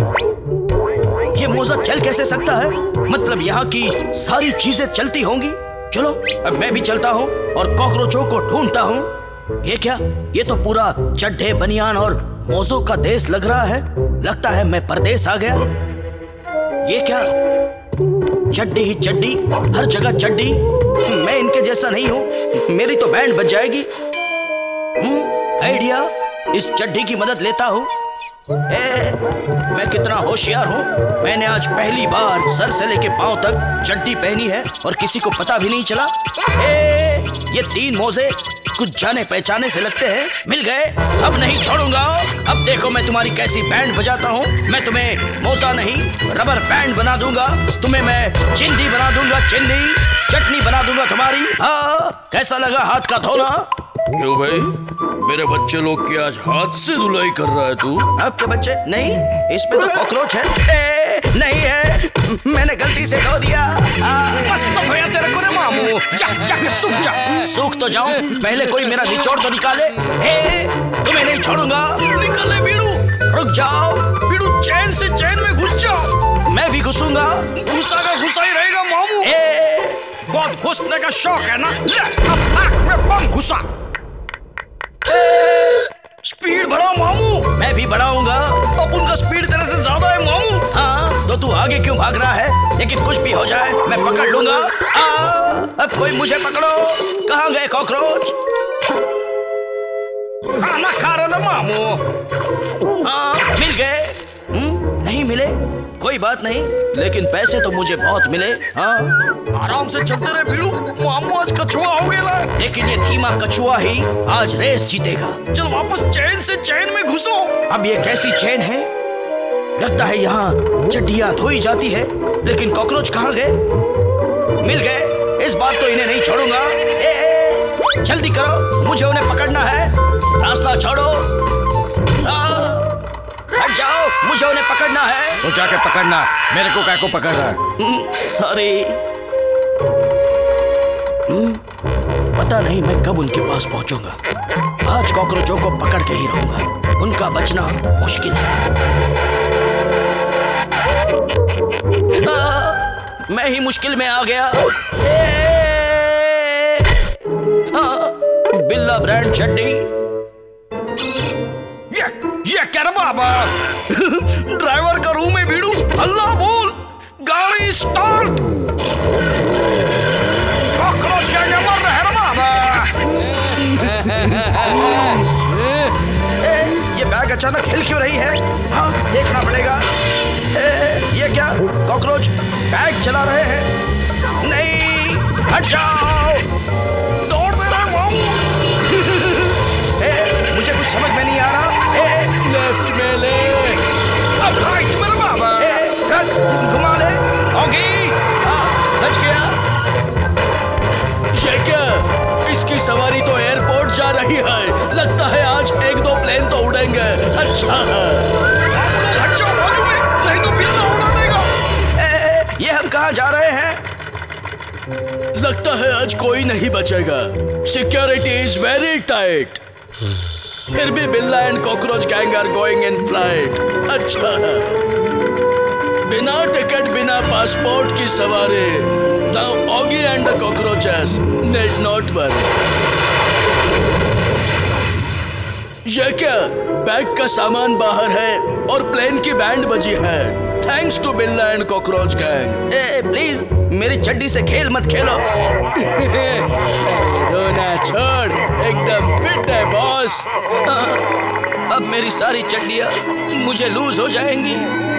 ये मोजा चल कैसे सकता है? मतलब यहाँ की सारी चीजें चलती होंगी। चलो, अब मैं भी चलता हूँ और कॉकरोचों को ढूंढता हूँ। ये क्या? ये तो पूरा चड्ढे बनियान और मोजों का देश लग रहा है। लगता है मैं परदेश आ गया। ये क्या? चड्डी ही चड्डी, हर जगह चड्डी। मैं इनके जैसा नहीं हूँ, मेरी तो बैंड बज जाएगी। आइडिया, इस चड्डी की मदद लेता हूँ। मैं कितना होशियार हूँ। मैंने आज पहली बार सर से लेके पांव तक चड्डी पहनी है और किसी को पता भी नहीं चला। ये 3 मोजे कुछ जाने पहचाने से लगते हैं। मिल गए, अब नहीं छोड़ूंगा। अब देखो मैं तुम्हारी कैसी बैंड बजाता हूँ। मैं तुम्हें मोजा नहीं, रबर बैंड बना दूंगा। तुम्हें मैं चिंदी बना दूंगा, चिंदी चटनी बना दूंगा तुम्हारी। हाँ, कैसा लगा हाथ का धोना? क्यों भाई, मेरे बच्चे लोग की आज हाथ से धुलाई कर रहा है तू? आपके बच्चे नहीं, इसमें तो कॉकरोच है। नहीं है, मैंने गलती से धो दिया। मस्त होया तेरे को रे मामू। जा के सूख जा। सूख तो जाऊं, पहले कोई मेरा निचोड़ तो निकाले। तुम्हें नहीं छोड़ूंगा। निकले बीड़ू। रुक जाओ बीड़ू, चैन से चैन में घुस जाओ। मैं भी घुसूंगा। घुसा का घुसा ही रहेगा मामू। बहुत घुसने का शौक है ना? ले, अब नाक में बम घुसा। स्पीड बढ़ाओ मामू। मैं भी बढ़ाऊंगा। अब उनका स्पीड तेरे से ज्यादा है मामू। हाँ, तो तू आगे क्यों भाग रहा है? लेकिन कुछ भी हो जाए मैं पकड़ लूंगा। अब कोई मुझे पकड़ो। कहाँ गए कॉकरोच? खाना खा रहे ना मामू। हाँ, मिल गए। नहीं मिले, कोई बात नहीं, लेकिन पैसे तो मुझे बहुत मिले। हाँ, आराम से चलते रहे बीड़ू। मामू आज कछुआ हो गया। लेकिन ये धीमा कछुआ ही आज रेस जीतेगा। चल वापस चैन से चैन में घुसो। अब ये कैसी चैन है? लगता है यहाँ चड्डियाँ धोई जाती है, लेकिन कॉकरोच कहाँ गए? मिल गए, इस बार तो इन्हें नहीं छोड़ूंगा। जल्दी करो, मुझे उन्हें पकड़ना है। रास्ता छोड़ो, हट जाओ, मुझे उन्हें पकड़ना है। तो जाके पकड़ना, मेरे को काय को पकड़ रहा है? सॉरी। पता नहीं मैं कब उनके पास पहुंचूंगा। आज कॉकरोचों को पकड़ के ही रहूंगा, उनका बचना मुश्किल है। मैं ही मुश्किल में आ गया। बिल्ला ब्रांड चड्डी। ये क्या रे बाबा? ड्राइवर का रूम है बीड़ू। अल्लाह बोल, गाड़ी स्टार्ट। कॉकरोच क्या मर रहे हैं बाबा? ये बैग अचानक हिल क्यों रही है? हाँ, देखना पड़ेगा। ये क्या? कॉकरोच बैग चला रहे हैं? नहीं, हट जाओ। दौड़ दे रहा मामू। मुझे कुछ समझ में नहीं आ रहा। लेफ्ट में ले। अब राइट में बाबा। घुमा ले। होगी। बच गया। ये क्या? इसकी सवारी तो एयरपोर्ट जा रही है। लगता है आज 1-2 प्लेन तो उड़ेंगे। अच्छा है। हट जाओ बाजू में, नहीं तो बिल्ला उड़ा देगा। ये हम कहाँ जा रहे हैं? लगता है आज कोई नहीं बचेगा। Security is very tight. फिर भी बिल्ला and cockroach gang are going in flight. अच्छा है। बिना टिकट, बिना पासपोर्ट की सवारी। Now Oggy and the cockroaches need not worry. ये क्या? बैग का सामान बाहर है और प्लेन की बैंड बजी है। थैंक्स टू बिल्ला एंड कॉकरोच गैंग। प्लीज मेरी चड्डी से खेल मत खेलो। रोना छोड़, एकदम फिट है बॉस। अब मेरी सारी चड्डियाँ मुझे लूज हो जाएंगी।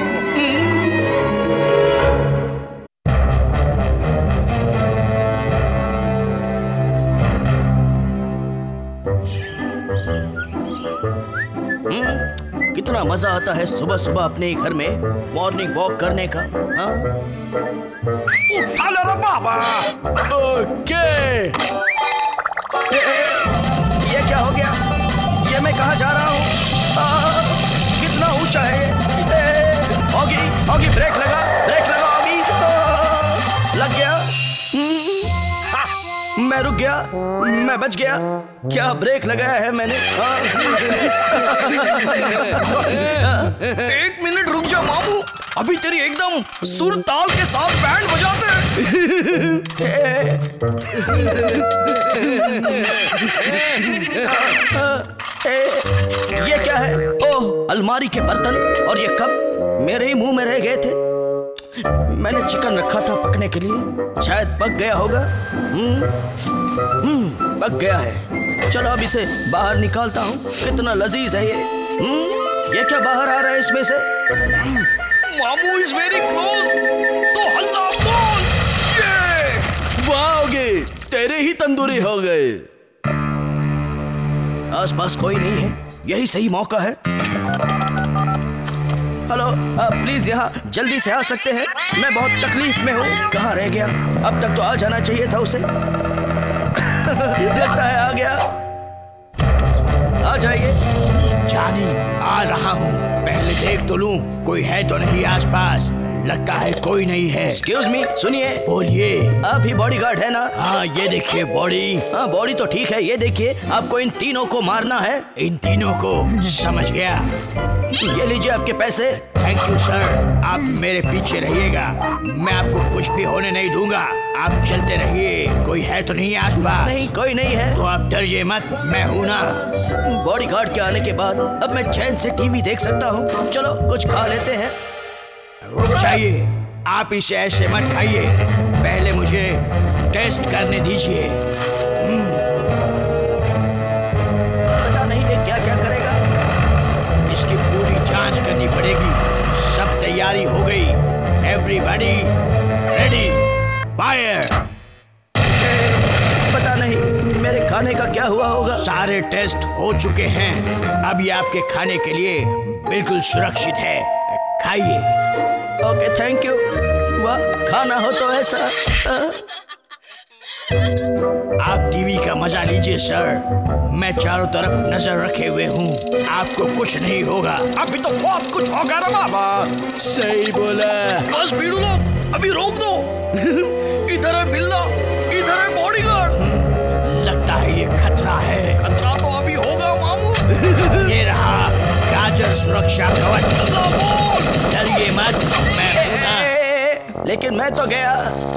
कितना मजा आता है सुबह सुबह अपने घर में मॉर्निंग वॉक करने का। हाँ? उठा ले रे बाबा। ओके। ये क्या हो गया? ये मैं कहाँ जा रहा हूँ? कितना ऊंचा है ये? ऑगी ब्रेक लगा ऑगी। लग गया। मैं रुक गया, मैं बच गया। क्या ब्रेक लगाया है मैंने? 1 मिनट रुक जा मामू। अभी तेरी एकदम सुर ताल के साथ बैंड बजाते ये क्या है? ओह, अलमारी के बर्तन और ये कप मेरे ही मुंह में रह गए थे। मैंने चिकन रखा था पकने के लिए, शायद पक गया होगा। पक गया है। चलो अब इसे बाहर निकालता हूँ। कितना लजीज है ये क्या बाहर आ रहा है इसमें से? मामू इज वेरी क्लोज, तो हल्ला बोल। वाओगे, तेरे ही तंदूरी हो गए। आसपास कोई नहीं है, यही सही मौका है। हेलो, प्लीज यहाँ जल्दी से आ सकते हैं? मैं बहुत तकलीफ में हूँ। कहाँ रह गया? अब तक तो आ जाना चाहिए था उसे। लगता है आ गया। आ जाइए। जानी, आ रहा हूँ। पहले देख तो लूं कोई है तो नहीं आसपास। लगता है कोई नहीं है। एक्सक्यूज मी, सुनिए। बोलिए। आप ही बॉडीगार्ड है ना? हाँ, ये देखिए बॉडी। हाँ, बॉडी तो ठीक है। ये देखिए, आपको इन तीनों को मारना है। इन तीनों को? समझ गया। ये लीजिए आपके पैसे। Thank you sir. आप मेरे पीछे रहिएगा, मैं आपको कुछ भी होने नहीं दूंगा। आप चलते रहिए। कोई है तो नहीं आसपास? नहीं, कोई नहीं है। तो आप डरिए मत, मैं हूँ ना। बॉडीगार्ड के आने के बाद अब मैं चैन से टीवी देख सकता हूँ। चलो कुछ खा लेते हैं। रुक जाइए, आप इसे ऐसे मत खाइए। पहले मुझे टेस्ट करने दीजिए। पता नहीं ये क्या क्या करेगा। इसकी पूरी जांच करनी पड़ेगी। सब तैयारी हो गई। Everybody ready, fire. पता नहीं मेरे खाने का क्या हुआ होगा। सारे टेस्ट हो चुके हैं। अब ये आपके खाने के लिए बिल्कुल सुरक्षित है। खाइए। Okay, thank you. वाह, खाना हो तो ऐसा। आप टीवी का मजा लीजिए सर। मैं चारों तरफ नजर रखे हुए हूँ। आपको कुछ नहीं होगा। अभी तो बहुत कुछ होगा ना बाबा। सही बोला। बस भीड़ू लोग, अभी रोक दो। इधर है बिल्ला, इधर है बॉडीगार्ड। लगता है ये खतरा है। खतरा तो अभी होगा मामू। ये रहा गाजर सुरक्षा कवच। डरिए मत, मैं हूं ना। लेकिन मैं तो गया।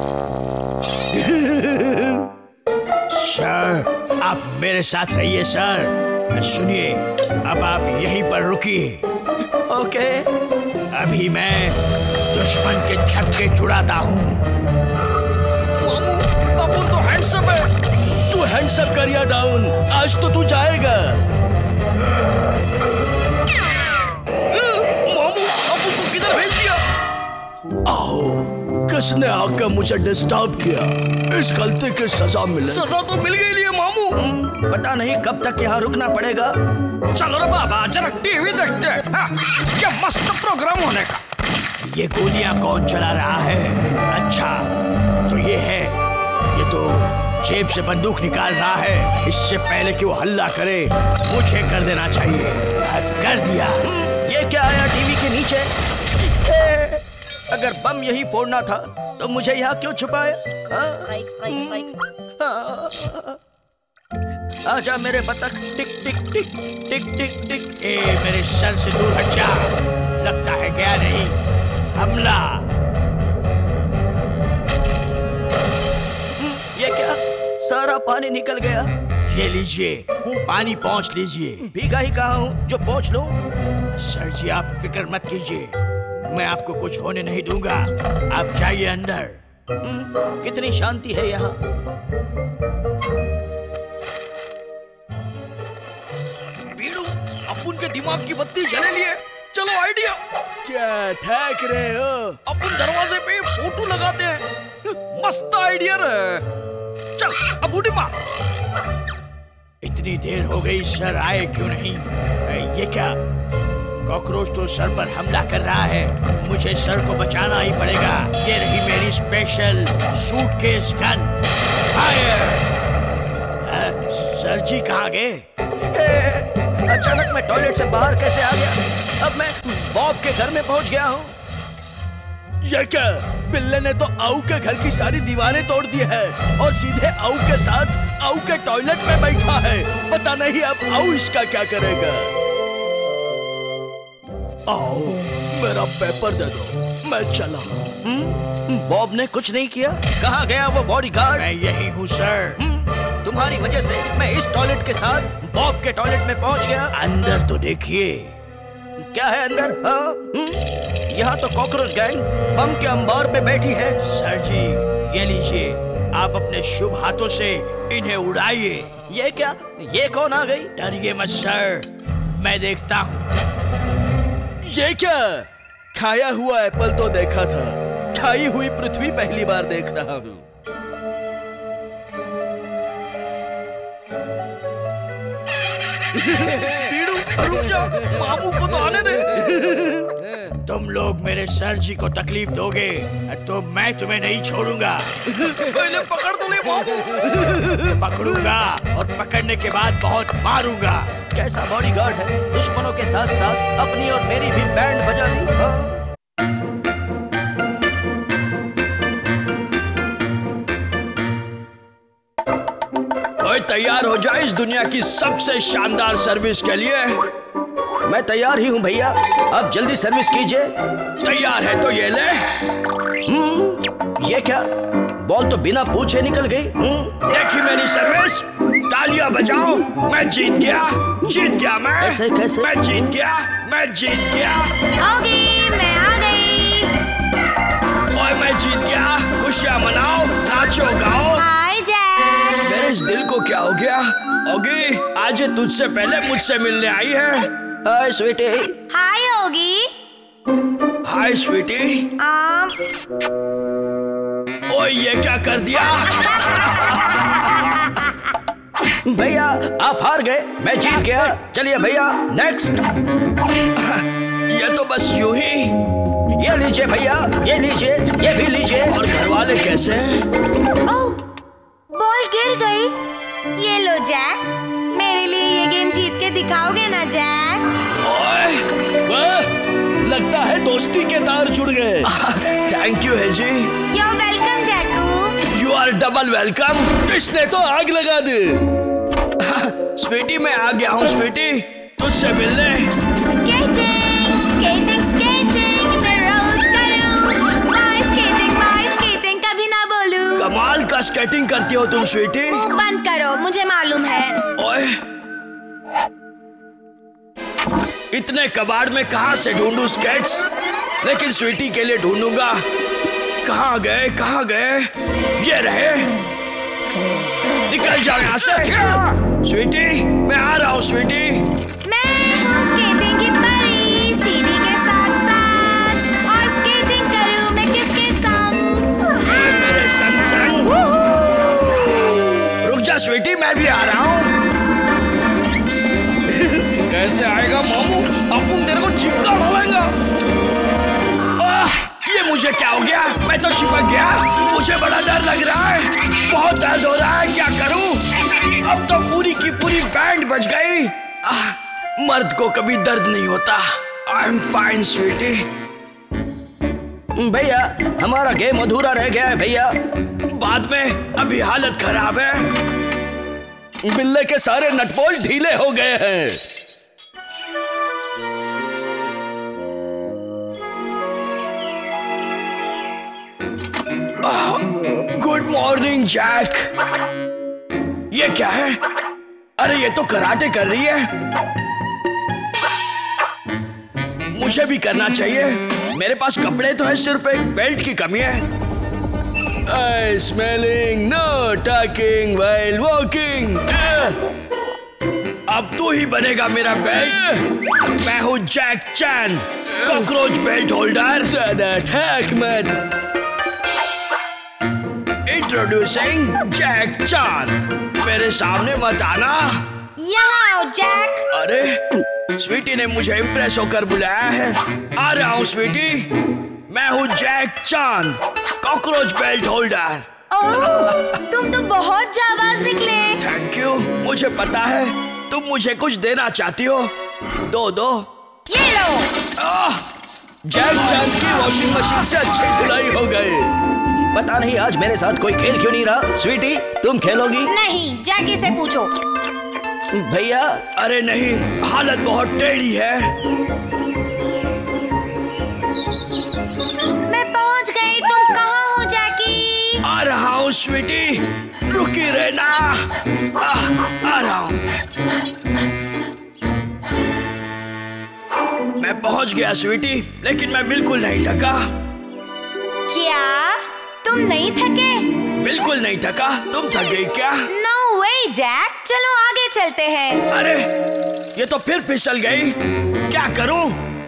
सर, आप मेरे साथ रहिए सर। सुनिए, अब आप यहीं पर रुकिए। ओके। अभी मैं दुश्मन के छक्के छुड़ाता हूँ। अपन तो हैंडसम है। तू हैंडसम करिया डाउन। आज तो तू जाएगा। मामू, अपन को किधर भेज दिया? आओ, किसने आकर मुझे डिस्टर्ब किया? इस गलती की सजा मिले। सजा तो मिल गई लिए मामू। पता नहीं कब तक यहाँ रुकना पड़ेगा। चलो रे बाबा, जरा टीवी देखते हैं। हाँ, क्या मस्त प्रोग्राम होने का। ये गोलियां कौन चला रहा है? अच्छा, तो ये है। ये तो जेब से बंदूक निकाल रहा है। इससे पहले कि वो हल्ला करे, मुझे कर देना चाहिए। कर दिया। ये क्या आया टीवी के नीचे? अगर बम यही फोड़ना था तो मुझे यहाँ क्यों छुपाया? आजा मेरे बतख। टिक टिक टिक टिक टिक टिक। ए, मेरे सर से दूर हट जा। लगता है गया नहीं। हमला। ये क्या? सारा पानी निकल गया। ये लीजिए, पानी पहुंच लीजिए। भीगा ही कहाँ हूँ जो पहुंच लूं? सर जी, आप फिक्र मत कीजिए, मैं आपको कुछ होने नहीं दूंगा। आप जाइए अंदर। कितनी शांति है यहाँ। बीड़ू, अपन के दिमाग की बत्ती जले लिए। चलो आइडिया। क्या ठहक रहे हो? अपन दरवाजे पे फोटो लगाते हैं। मस्त आइडिया रे। चल, अब उड़ी मार। इतनी देर हो गई, सर आए क्यों नहीं? ये क्या? कॉकरोच तो सर पर हमला कर रहा है। मुझे सर को बचाना ही पड़ेगा। ये रही मेरी special suitcase gun. Fire! Sir ji कहाँ गए? अचानक मैं टॉयलेट से बाहर कैसे आ गया? अब मैं बॉब के घर में पहुंच गया हूँ। ये क्या? बिल्ले ने तो आऊ के घर की सारी दीवारें तोड़ दी है और सीधे आऊ के साथ आऊ के टॉयलेट में बैठा है। पता नहीं अब आऊ इसका क्या करेगा। आओ, मेरा पेपर दे दो, मैं चला। बॉब ने कुछ नहीं किया? कहाँ गया वो बॉडीगार्ड? मैं यही हूँ सर। तुम्हारी वजह से मैं इस टॉयलेट के साथ बॉब के टॉयलेट में पहुंच गया। अंदर तो देखिए। क्या है अंदर? यहाँ तो कॉकरोच गैंग बम के अंबार पे बैठी है। सर जी, ये लीजिए, आप अपने शुभ हाथों से इन्हें उड़ाइए। ये क्या? ये कौन आ गई? डरिए मत सर, मैं देखता हूँ। ये क्या? खाया हुआ एप्पल तो देखा था, खाई हुई पृथ्वी पहली बार देख रहा हूँ। रुक जाओ, मामू को तो आने दे। तुम लोग मेरे सर जी को तकलीफ दोगे तो मैं तुम्हें नहीं छोड़ूंगा। पहले पकड़ तो ले मामू। पकड़ूंगा और पकड़ने के बाद बहुत मारूंगा। कैसा बॉडीगार्ड है, दुश्मनों के साथ साथ अपनी और मेरी भी बैंड बजा दी। तैयार हो जाए इस दुनिया की सबसे शानदार सर्विस के लिए। मैं तैयार ही हूँ भैया, आप जल्दी सर्विस कीजिए। तैयार है तो ये ले। ये क्या? बॉल तो बिना पूछे निकल गई। देखी मेरी सर्विस, तालियां बजाओ। मैं जीत गया मैं। ऐसे कैसे? मैं जीत गया। ओगी, मैं आ गई। और मैं जीत गया। खुशियां मनाओ, नाचो गाओ। Hi Jack. मेरे इस दिल को क्या हो गया? ओगी, आज ये तुझसे पहले मुझसे मिलने आई है। हाय स्वीटी। हाय ओगी। हाय स्वीटी। ओए, ये क्या कर दिया? भैया आप हार गए, मैं जीत गया। चलिए भैया, नेक्स्ट। ये तो बस यूं ही। ये लीजिए भैया, ये लीजिए, ये भी लीजिए। और घर वाले कैसे हैं? ओह, बॉल गिर गई। ये लो जैक, मेरे लिए ये गेम जीत के दिखाओगे ना जैक? वाह, लगता है दोस्ती के तार जुड़ गए। थैंक यू है जी। यू आर वेलकम जैकू। You are double welcome. इसने तो आग लगा दी। स्वीटी, मैं आ गया हूँ स्वीटी, तुझसे मिलने। स्केटिंग मैं रोज करूं। बाय स्केटिंग कभी ना बोलूं। कमाल का स्केटिंग करती हो तुम स्वीटी। मुंह बंद करो, मुझे मालूम है। ओए, इतने कबाड़ में कहां से ढूंढूं स्केट्स? लेकिन स्वीटी के लिए ढूंढूंगा। कहां गए? ये रहे। निकल जाओ यहाँ से। स्वीटी, मैं आ रहा हूँ स्वीटी। मैं हूँ स्केटिंग की परी, सीढ़ी के साथ और स्केटिंग करूँ मैं किसके संग? मेरे संग। रुक जा स्वीटी, मैं भी आ रहा हूँ। कैसे आएगा मामू? अपन तेरे को चिपका डालेगा। ये मुझे क्या हो गया? मैं तो चिपक गया। मुझे बड़ा डर लग रहा है, बहुत दर्द हो रहा है। क्या करूं? अब तो पूरी की पूरी बैंड बज गई। मर्द को कभी दर्द नहीं होता। I am fine sweetie. भैया हमारा गेम अधूरा रह गया है भैया। बाद में, अभी हालत खराब है। बिल्ले के सारे नटबोल्ट ढीले हो गए हैं। Good morning Jack. ये क्या है? अरे ये तो कराटे कर रही है। मुझे भी करना चाहिए। मेरे पास कपड़े तो है, सिर्फ एक बेल्ट की कमी है। Smelling, no talking while walking. अब तू ही बनेगा मेरा बेल्ट। मैं हूँ Jack Chan, cockroach belt holder. ज्यादा ठैक मत। इंट्रोड्यूसिंग जैक चांद। मेरे सामने मत आना। यहाँ आओ जैक। अरे, स्वीटी ने मुझे इम्प्रेस होकर बुलाया है। आ रहा हूँ स्वीटी। मैं हूँ जैक चांद, कॉकरोच बेल्ट होल्डर। ओह, तुम तो बहुत जाबाज निकले। Thank you. मुझे पता है तुम मुझे कुछ देना चाहती हो। दो। ये लो। जैक चांद की वॉशिंग मशीन से अच्छी धुलाई हो गई। पता नहीं आज मेरे साथ कोई खेल क्यों नहीं रहा। स्वीटी तुम खेलोगी? नहीं, जैकी से पूछो। भैया। अरे नहीं, हालत बहुत टेढ़ी है। स्वीटी, रुकी रहना। आ रहा हूँ। मैं पहुंच गया स्वीटी, लेकिन मैं बिल्कुल नहीं थका। क्या तुम नहीं थके? बिल्कुल नहीं थका। तुम थक गई क्या? नो वे जैक, चलो आगे चलते हैं। अरे ये तो फिर फिसल गई। क्या करूं?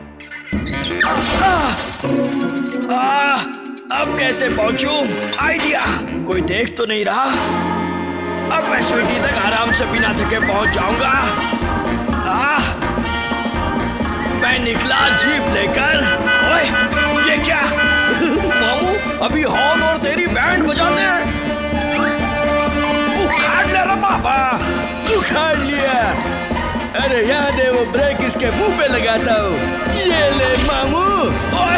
अब कैसे पहुंचूं? आइडिया, कोई देख तो नहीं रहा। अब मैं स्वीटी तक आराम से बिना थके पहुंच जाऊंगा। मैं निकला जीप लेकर। ओए, ये क्या? मामू अभी हॉर्न और तेरी बैंड बजाते हैं। उखाड़ ले रहा बाबा। उखाड़ लिया। अरे यहाँ दे, वो ब्रेक इसके मुंह पे लगाता हूँ। ये ले मामू। ओए,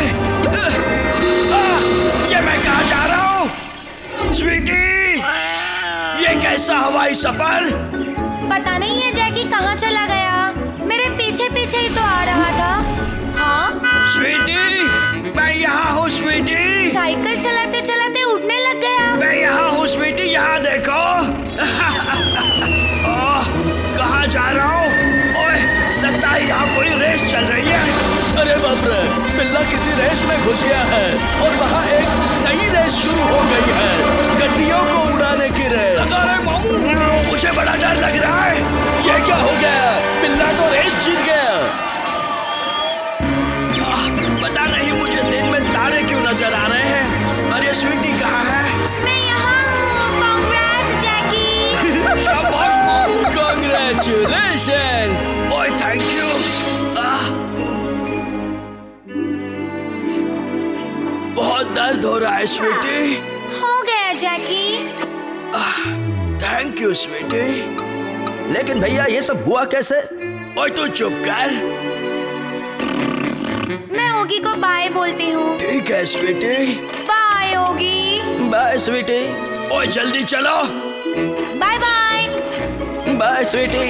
ये मैं कहाँ जा रहा हूँ? स्वीटी, ये कैसा हवाई सफर? पता नहीं है जैकी कहाँ चला गया। मेरे पीछे पीछे ही तो आ रहा था। हाँ स्वीटी, मैं यहाँ हूँ स्वीटी। साइकिल चलाते चलाते उड़ने लग गया। मैं यहाँ हूँ स्वीटी, यहाँ देखो। कहाँ जा रहा हूँ? ओए, लगता है यहाँ कोई रेस चल रही है। अरे बाप रे, बिल्ला किसी रेस में घुस गया है और वहाँ एक नई रेस शुरू हो गई है, गड्डियों को उड़ाने की रेस। अरे मामू, मुझे बड़ा डर लग रहा है। ये क्या हो गया? बिल्ला तो रेस जीत गया। पता नहीं मुझे दिन में तारे क्यों नजर आ रहे हैं। अरे स्वीटी कहाँ है? मैं यहाँ हूँ। Congrats Jackie. कांग्रेचुलेशंस। ओए थैंक यू। बहुत दर्द हो रहा है स्वीटी। हो गया जैकी। Thank you Sweety. लेकिन भैया ये सब हुआ कैसे? ओए तू चुप कर। मैं ओगी को बाय बोलती हूँ। ठीक है स्वीटी। बाय ओगी। Bye sweetie. ओए जल्दी चलो। Bye bye. Bye sweetie.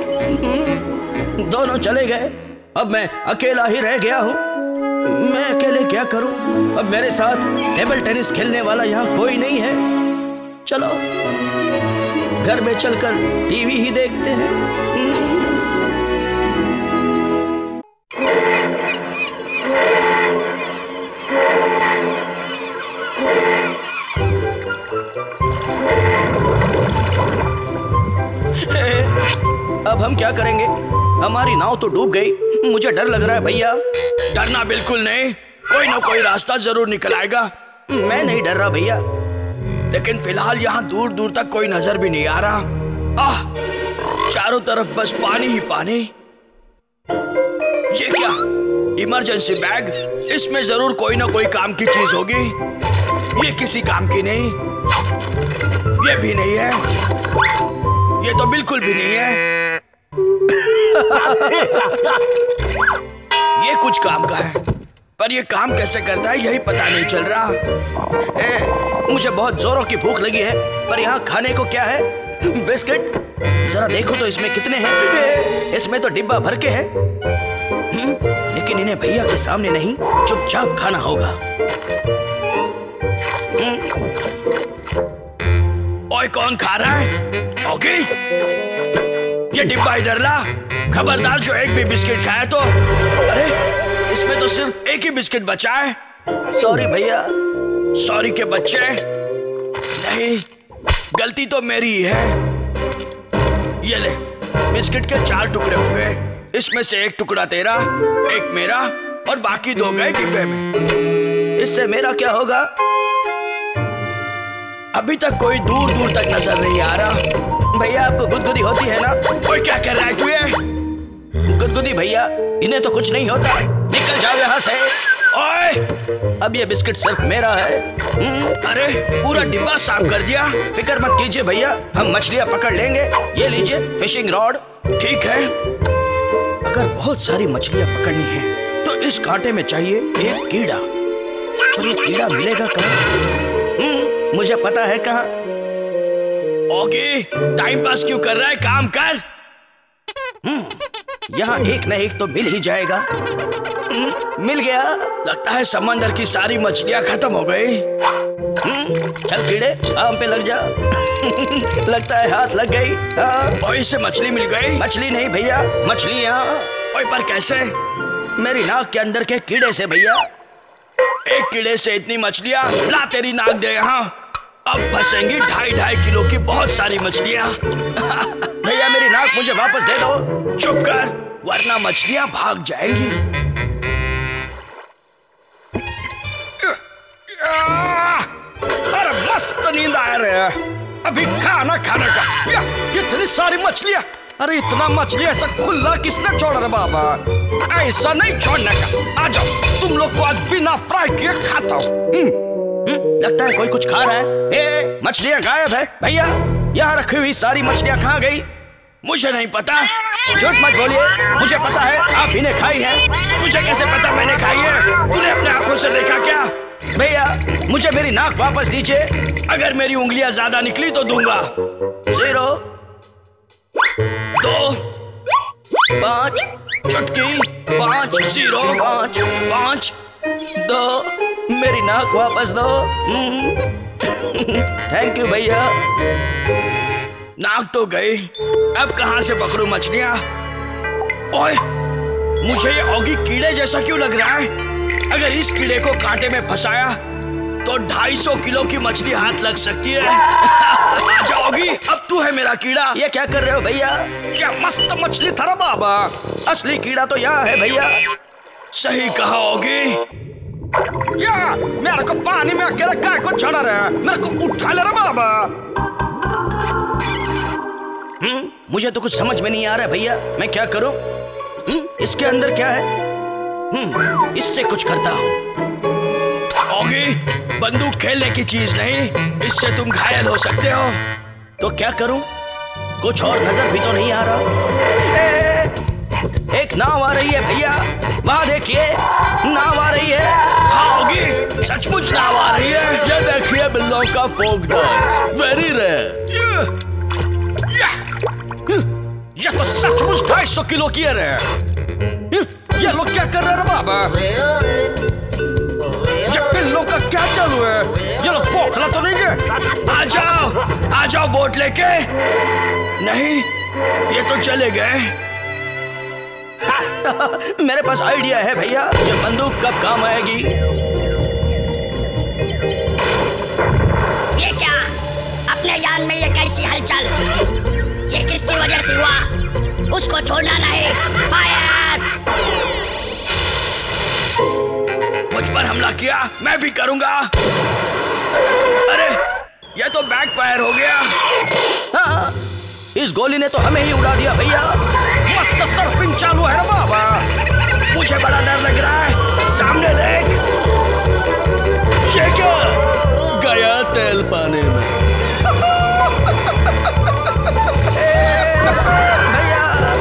दोनों चले गए। अब मैं अकेला ही रह गया हूँ। मैं अकेले क्या करूं? अब मेरे साथ टेबल टेनिस खेलने वाला यहाँ कोई नहीं है। चलो घर में चलकर टीवी ही देखते हैं। अब हम क्या करेंगे? हमारी नाव तो डूब गई। मुझे डर लग रहा है भैया। डरना बिल्कुल नहीं, कोई ना कोई रास्ता जरूर निकल आएगा। मैं नहीं डर रहा भैया। लेकिन फिलहाल यहाँ दूर दूर तक कोई नजर भी नहीं आ रहा। चारों तरफ बस पानी ही पानी। ये क्या? Emergency bag. इसमें जरूर कोई ना कोई काम की चीज होगी। ये किसी काम की नहीं। ये भी नहीं है। ये तो बिल्कुल भी नहीं है। ये कुछ काम का है, पर ये काम कैसे करता है यही पता नहीं चल रहा। मुझे बहुत जोरों की भूख लगी है, पर यहाँ खाने को क्या है? बिस्किट? जरा देखो तो इसमें कितने हैं। इसमें तो डिब्बा भर के है। लेकिन इन्हें भैया के सामने नहीं, चुपचाप खाना होगा। ओए कौन खा रहा है? ओके, ये डिब्बा इधर ला। खबरदार जो एक भी बिस्किट खाया तो। अरे इसमें तो सिर्फ एक ही बिस्किट बचा है। सॉरी भैया। सॉरी के बच्चे। नहीं, गलती तो मेरी ही है। ये ले, बिस्किट के 4 टुकड़े हो गए। इसमें से एक टुकड़ा तेरा, एक मेरा और बाकी 2 गए डिब्बे में। इससे मेरा क्या होगा? अभी तक कोई दूर दूर तक नजर नहीं आ रहा। भैया आपको गुदगुदी होती है ना? ओए क्या कर रहा है तू? ये गुदगुदी भैया, इन्हें तो कुछ नहीं होता। निकल जाओ यहाँ से। ओए, अब ये बिस्किट सिर्फ मेरा है। अरे पूरा डिब्बा साफ कर दिया। फिक्र मत कीजिए भैया, हम मछलियाँ पकड़ लेंगे। ये लीजिए फिशिंग रॉड। ठीक है। अगर बहुत सारी मछलियाँ पकड़नी है तो इस कांटे में चाहिए एक कीड़ा। और ये कीड़ा मिलेगा कहाँ? मुझे पता है कहाँ। ओके, टाइम पास क्यों कर रहा है? काम कर। यहाँ एक न एक तो मिल ही जाएगा। मिल गया। लगता है समंदर की सारी मछलियाँ खत्म हो गई। चल कीड़े काम पे लग जा। लगता है हाथ लग गई। ओए से मछली मिल गई। मछली नहीं भैया, मछलियाँ। ओए पर कैसे? मेरी नाक के अंदर के कीड़े से भैया। एक कीड़े से इतनी मछलियाँ? ला तेरी नाक दे यहाँ। अब फंसेंगी 2.5 किलो की बहुत सारी मछलियाँ। भैया मेरी नाक मुझे वापस दे दो। चुप कर, वरना मछलियाँ भाग जाएंगी। अरे मस्त नींद आ रहा है। अभी खाना खाने का। कितनी सारी मछलियाँ। अरे इतना मछली ऐसा खुला किसने छोड़ा रे बाबा? ऐसा नहीं छोड़ने का। आ जाओ, तुम लोग को आज बिना फ्राई किए खाता हूँ। लगता है कोई कुछ खा रहा है। मछलियाँ गायब है भैया। यहाँ रखी हुई सारी मछलियाँ कहाँ गई? मुझे नहीं पता। झूठ मत बोलिए, मुझे पता है आप ही ने खाई है। तुझे कैसे पता मैंने खाई है? तूने अपने आंखों से देखा क्या? भैया मुझे मेरी नाक वापस दीजिए। अगर मेरी उंगलियां ज्यादा निकली तो दूंगा। 0 2 5 चुटकी 5 0 5 5 2 मेरी नाक वापस दो। थैंक यू भैया। नाक तो गई, अब कहां से पकड़ूं मछलियां? ओए, मुझे ये ऑगी कीड़े जैसा क्यों लग रहा है? अगर इस कीड़े को कांटे में फंसाया तो 250 किलो की मछली हाथ लग सकती है। आजा ऑगी, अब तू है मेरा कीड़ा। ये क्या कर रहे हो भैया? क्या मस्त मछली था बाबा। असली कीड़ा तो यहाँ है भैया। सही कहा ऑगी। या मेरे को पानी में अकेले काय को छोड़ा रहा? मेरे को उठा ले रहा बाबा। मुझे तो कुछ समझ में नहीं आ रहा भैया, मैं क्या करूं? इसके अंदर क्या है? इससे कुछ करता हूं। ऑगी, बंदूक खेलने की चीज नहीं, इससे तुम घायल हो सकते हो। तो क्या करूं? कुछ और नजर भी तो नहीं आ रहा। एक नाव आ रही है भैया, वहां देखिए, नाव आ रही है। हाँ ऑगी, सचमुच नाव आ रही है। ये देखिए बिल्लों का फोक डांस, वेरी रेयर। ये तो सचमुच 250 किलो की है। ये लोग क्या कर रहे हैं बाबा? ये पिल्लों का क्या चालू है? ये लोग पोखला तो नहीं है? आ जाओ बोट लेके। नहीं, ये तो चले गए। मेरे पास आइडिया है भैया, ये बंदूक कब काम आएगी? ये क्या? अपने यान में ये कैसी हलचल? ये किसकी वजह से हुआ? उसको छोड़ना नहीं। फायर! मुझ पर हमला किया, मैं भी करूंगा। अरे, ये तो बैकफायर हो गया। हाँ, इस गोली ने तो हमें ही उड़ा दिया भैया। मस्त सर्फिंग चालू है ना बाबा। मुझे बड़ा डर लग रहा है। सामने देख। ये क्या? गया तेल पानी में। भैया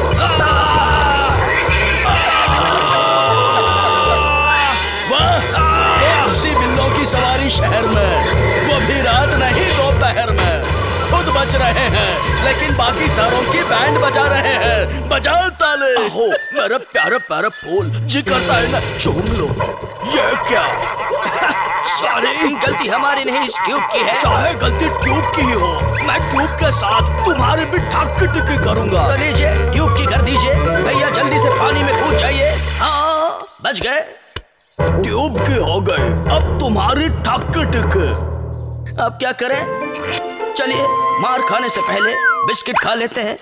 वाह, उसी बिल्लों की सवारी शहर में, वो भी रात नहीं दोपहर में। खुद बच रहे हैं लेकिन बाकी सारों की बैंड बजा रहे हैं। बजाओ ताले। हो मेरा प्यारा प्यारा फूल, जी करता है ना चूम लो। ये क्या? सॉरी, गलती हमारी नहीं, इस ट्यूब की है। चाहे गलती ट्यूब की ही हो, मैं ट्यूब के साथ तुम्हारी भी ठाकी टिकी करूंगा। तो लीजिए, ट्यूब की कर दीजिए भैया। जल्दी से पानी में कूद जाइए। हाँ, बच गए। ट्यूब की हो गई, अब तुम्हारी ठाकी टिकी। अब क्या करें? चलिए, मार खाने से पहले बिस्किट खा लेते हैं।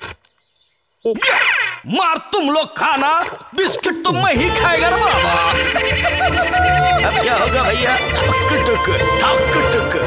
मार तुम लोग खाना, बिस्किट तो मैं ही खाएगा ना बाबा। अब क्या होगा भैया? ठाकी टिकी, ठाकी टिकी।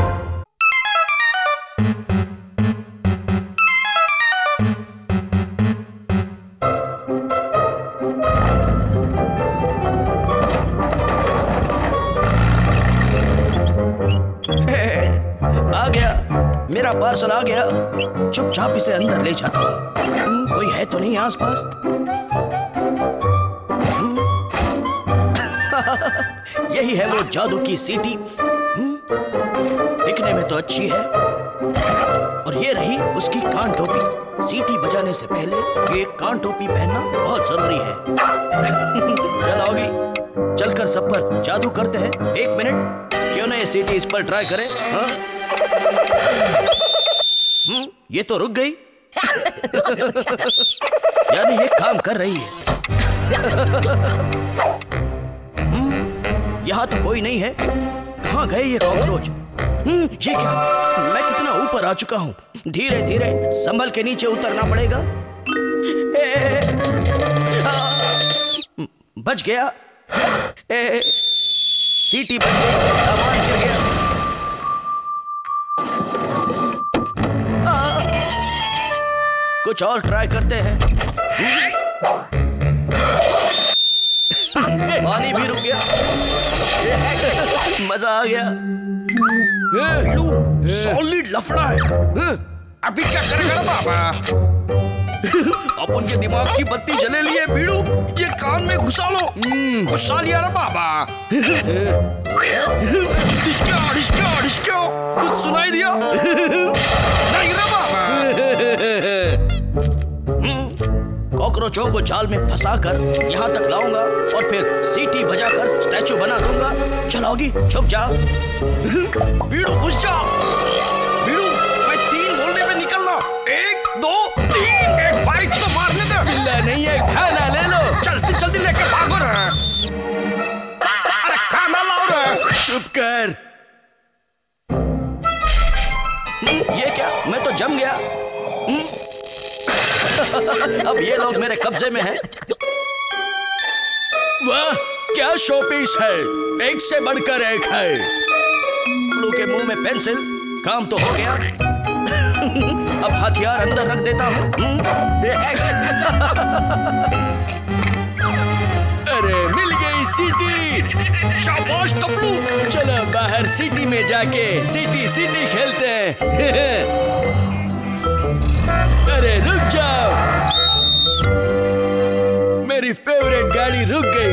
आ गया, मेरा पार्सल आ गया। चुपचाप इसे अंदर ले जाता हूँ। कोई है तो नहीं आसपास? यही है वो जादू की सीटी। दिखने में तो अच्छी है। और ये रही उसकी कान टोपी। सीटी बजाने से पहले ये कान टोपी पहनना बहुत जरूरी है। चल आओगी, चलकर सब पर जादू करते हैं। 1 मिनट। क्यों नहीं सीटी इस पर ट्राई करें? हाँ? ये तो रुक गई। यानी ये काम कर रही है। यहाँ तो कोई नहीं है। कहाँ गए ये कॉकरोच? ये क्या? मैं कितना ऊपर आ चुका हूँ। धीरे धीरे संभल के नीचे उतरना पड़ेगा। बच गया। सीटी बच गई, सामान गिर गया। कुछ और ट्राई करते हैं। पानी भी रुक गया। मजा आ गया। सॉलिड लफड़ा है। अभी क्या करेगा बाबा? अपन के दिमाग की बत्ती जले लिए बीड़ू, ये कान में घुसा लो। घुसा लिया ना बाबा। कुछ सुनाई दिया नहीं रे बाबा। कॉकरोचों को जाल में फंसाकर यहाँ तक लाऊंगा और फिर सीटी बजाकर स्टैचू बना दूंगा। चलाओगी? छुप जा। बीड़ू घुस जा। बीड़ू मैं 3 बोलने पे निकलना। 1 2 3। एक बाइट तो मारने दे। बिल्ला नहीं है, खाना ले लो। जल्दी जल्दी लेकर भागो रे। अरे खाना लाओ रे। चुप कर। ये क्या? मैं तो जम गया। अब ये लोग मेरे कब्जे में हैं। वाह, क्या शोपीस है, एक से बढ़कर एक है। ब्लू के मुंह में पेंसिल, काम तो हो गया। अब हथियार अंदर रख देता हूँ। अरे मिल गई सीटी। शाबाश टपलू। चलो बाहर सिटी में जाके सिटी खेलते हैं। अरे रुक जाओ, मेरी फेवरेट गाड़ी रुक गई।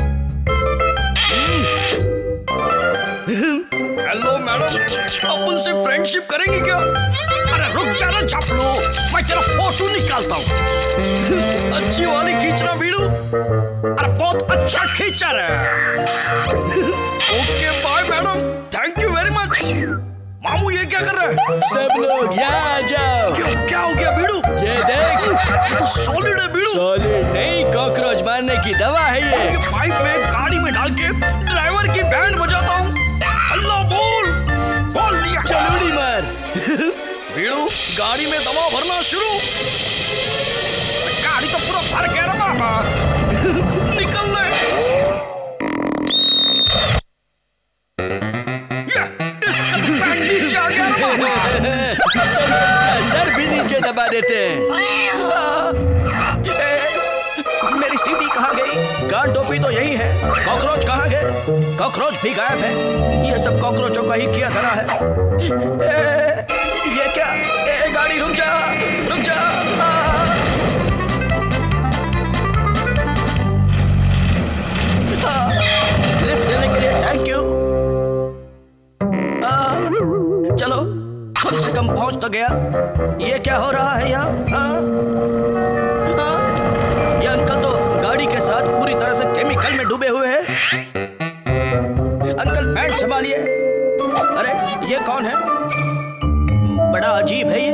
हेलो मैडम, अपन से फ्रेंडशिप करेंगे क्या? अरे रुक जा ना चपलू, मैं तेरा फोटो निकालता हूँ। अच्छी वाली खींचना बीड़ू। अरे बहुत अच्छा खींचा रे। Okay bye madam, thank you very much. मामू ये क्या कर रहा है? सब लोग यहाँ आ जाओ। क्यों, क्या हो गया बीड़ू? ये देख, ये तो सॉलिड है बीड़ू। सॉलिड नहीं, कॉकरोच मारने की दवा है ये। पाइप में गाड़ी में डाल के ड्राइवर की बैंड बजाता हूँ। अल्लाह बोल दिया। चलूड़ी मार। बीड़ू गाड़ी में दवा भरना शुरू। गाड़ी तो पूरा भर गया ना बाबा। निकल ले। नीचे आ गया ना बाबा। चलो सर भी नीचे दबा देते हैं। मेरी सीटी कहाँ गई? कान टोपी तो यही है। कॉकरोच कहाँ गए? कॉकरोच भी गायब है। ये सब कॉकरोचों का ही किया धरा है। ये क्या? गाड़ी रुक जा, रुक जा। लिफ्ट देने के लिए थैंक यू। चलो कम से कम पहुंच तो गया। ये क्या हो रहा है यहाँ? ये अंकल तो गाड़ी के साथ पूरी तरह से केमिकल में डूबे हुए हैं। अंकल बैंड संभालिए। अरे ये कौन है? बड़ा अजीब है ये।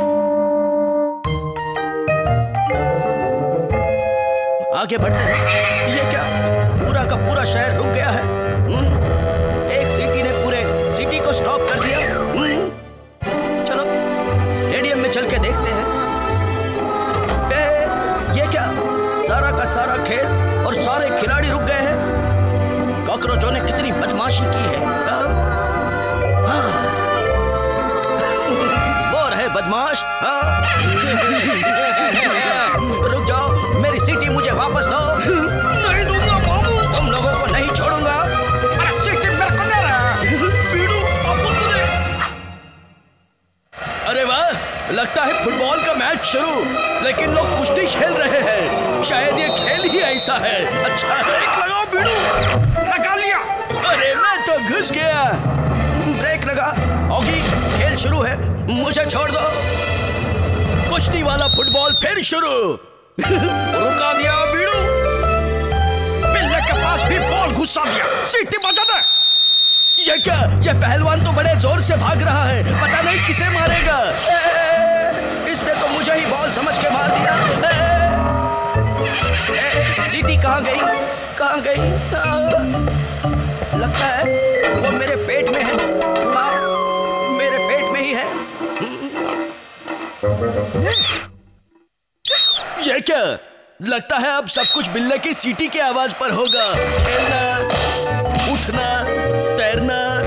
आगे बढ़ते हैं। ये क्या? पूरा का पूरा शहर रुक गया है। एक सीटी ने पूरे सिटी को स्टॉप कर दिया। चलो स्टेडियम में चल के देखते हैं। ये क्या? सारा का सारा खेल और सारे खिलाड़ी रुक गए हैं। कॉकरोचों ने कितनी बदमाशी की है। वो रहे बदमाश। रुक जाओ, मेरी सीटी मुझे वापस दो। नहीं दूंगा मामू। तुम लोगों को नहीं छोड़ूंगा। अरे सीटी मेरे को दे रहा है। बीड़ू अपन को दे। अरे वाह, लगता है फुटबॉल का मैच शुरू, लेकिन लोग कुश्ती खेल रहे हैं। शायद ये खेल ही ऐसा है। अच्छा है। ब्रेक लगाओ बीड़ू। लगा लिया। अरे मैं तो घुस गया। ब्रेक लगा। होगी, खेल शुरू है, मुझे छोड़ दो। कुश्ती वाला फुटबॉल फिर शुरू। रुका दिया बीड़ू। पिल्ले के पास भी बॉल घुसा दिया। सीटी बजा दे। ये क्या? ये पहलवान तो बड़े जोर से भाग रहा है, पता नहीं किसे मारेगा। इसने तो मुझे ही बॉल समझ के मार दिया। सीटी कहाँ गई? कहाँ गई? लगता है वो मेरे पेट में है। मेरे पेट में ही है। ये क्या? लगता है अब सब कुछ बिल्ले की सीटी की आवाज पर होगा। खेलना, उठना, तैरना,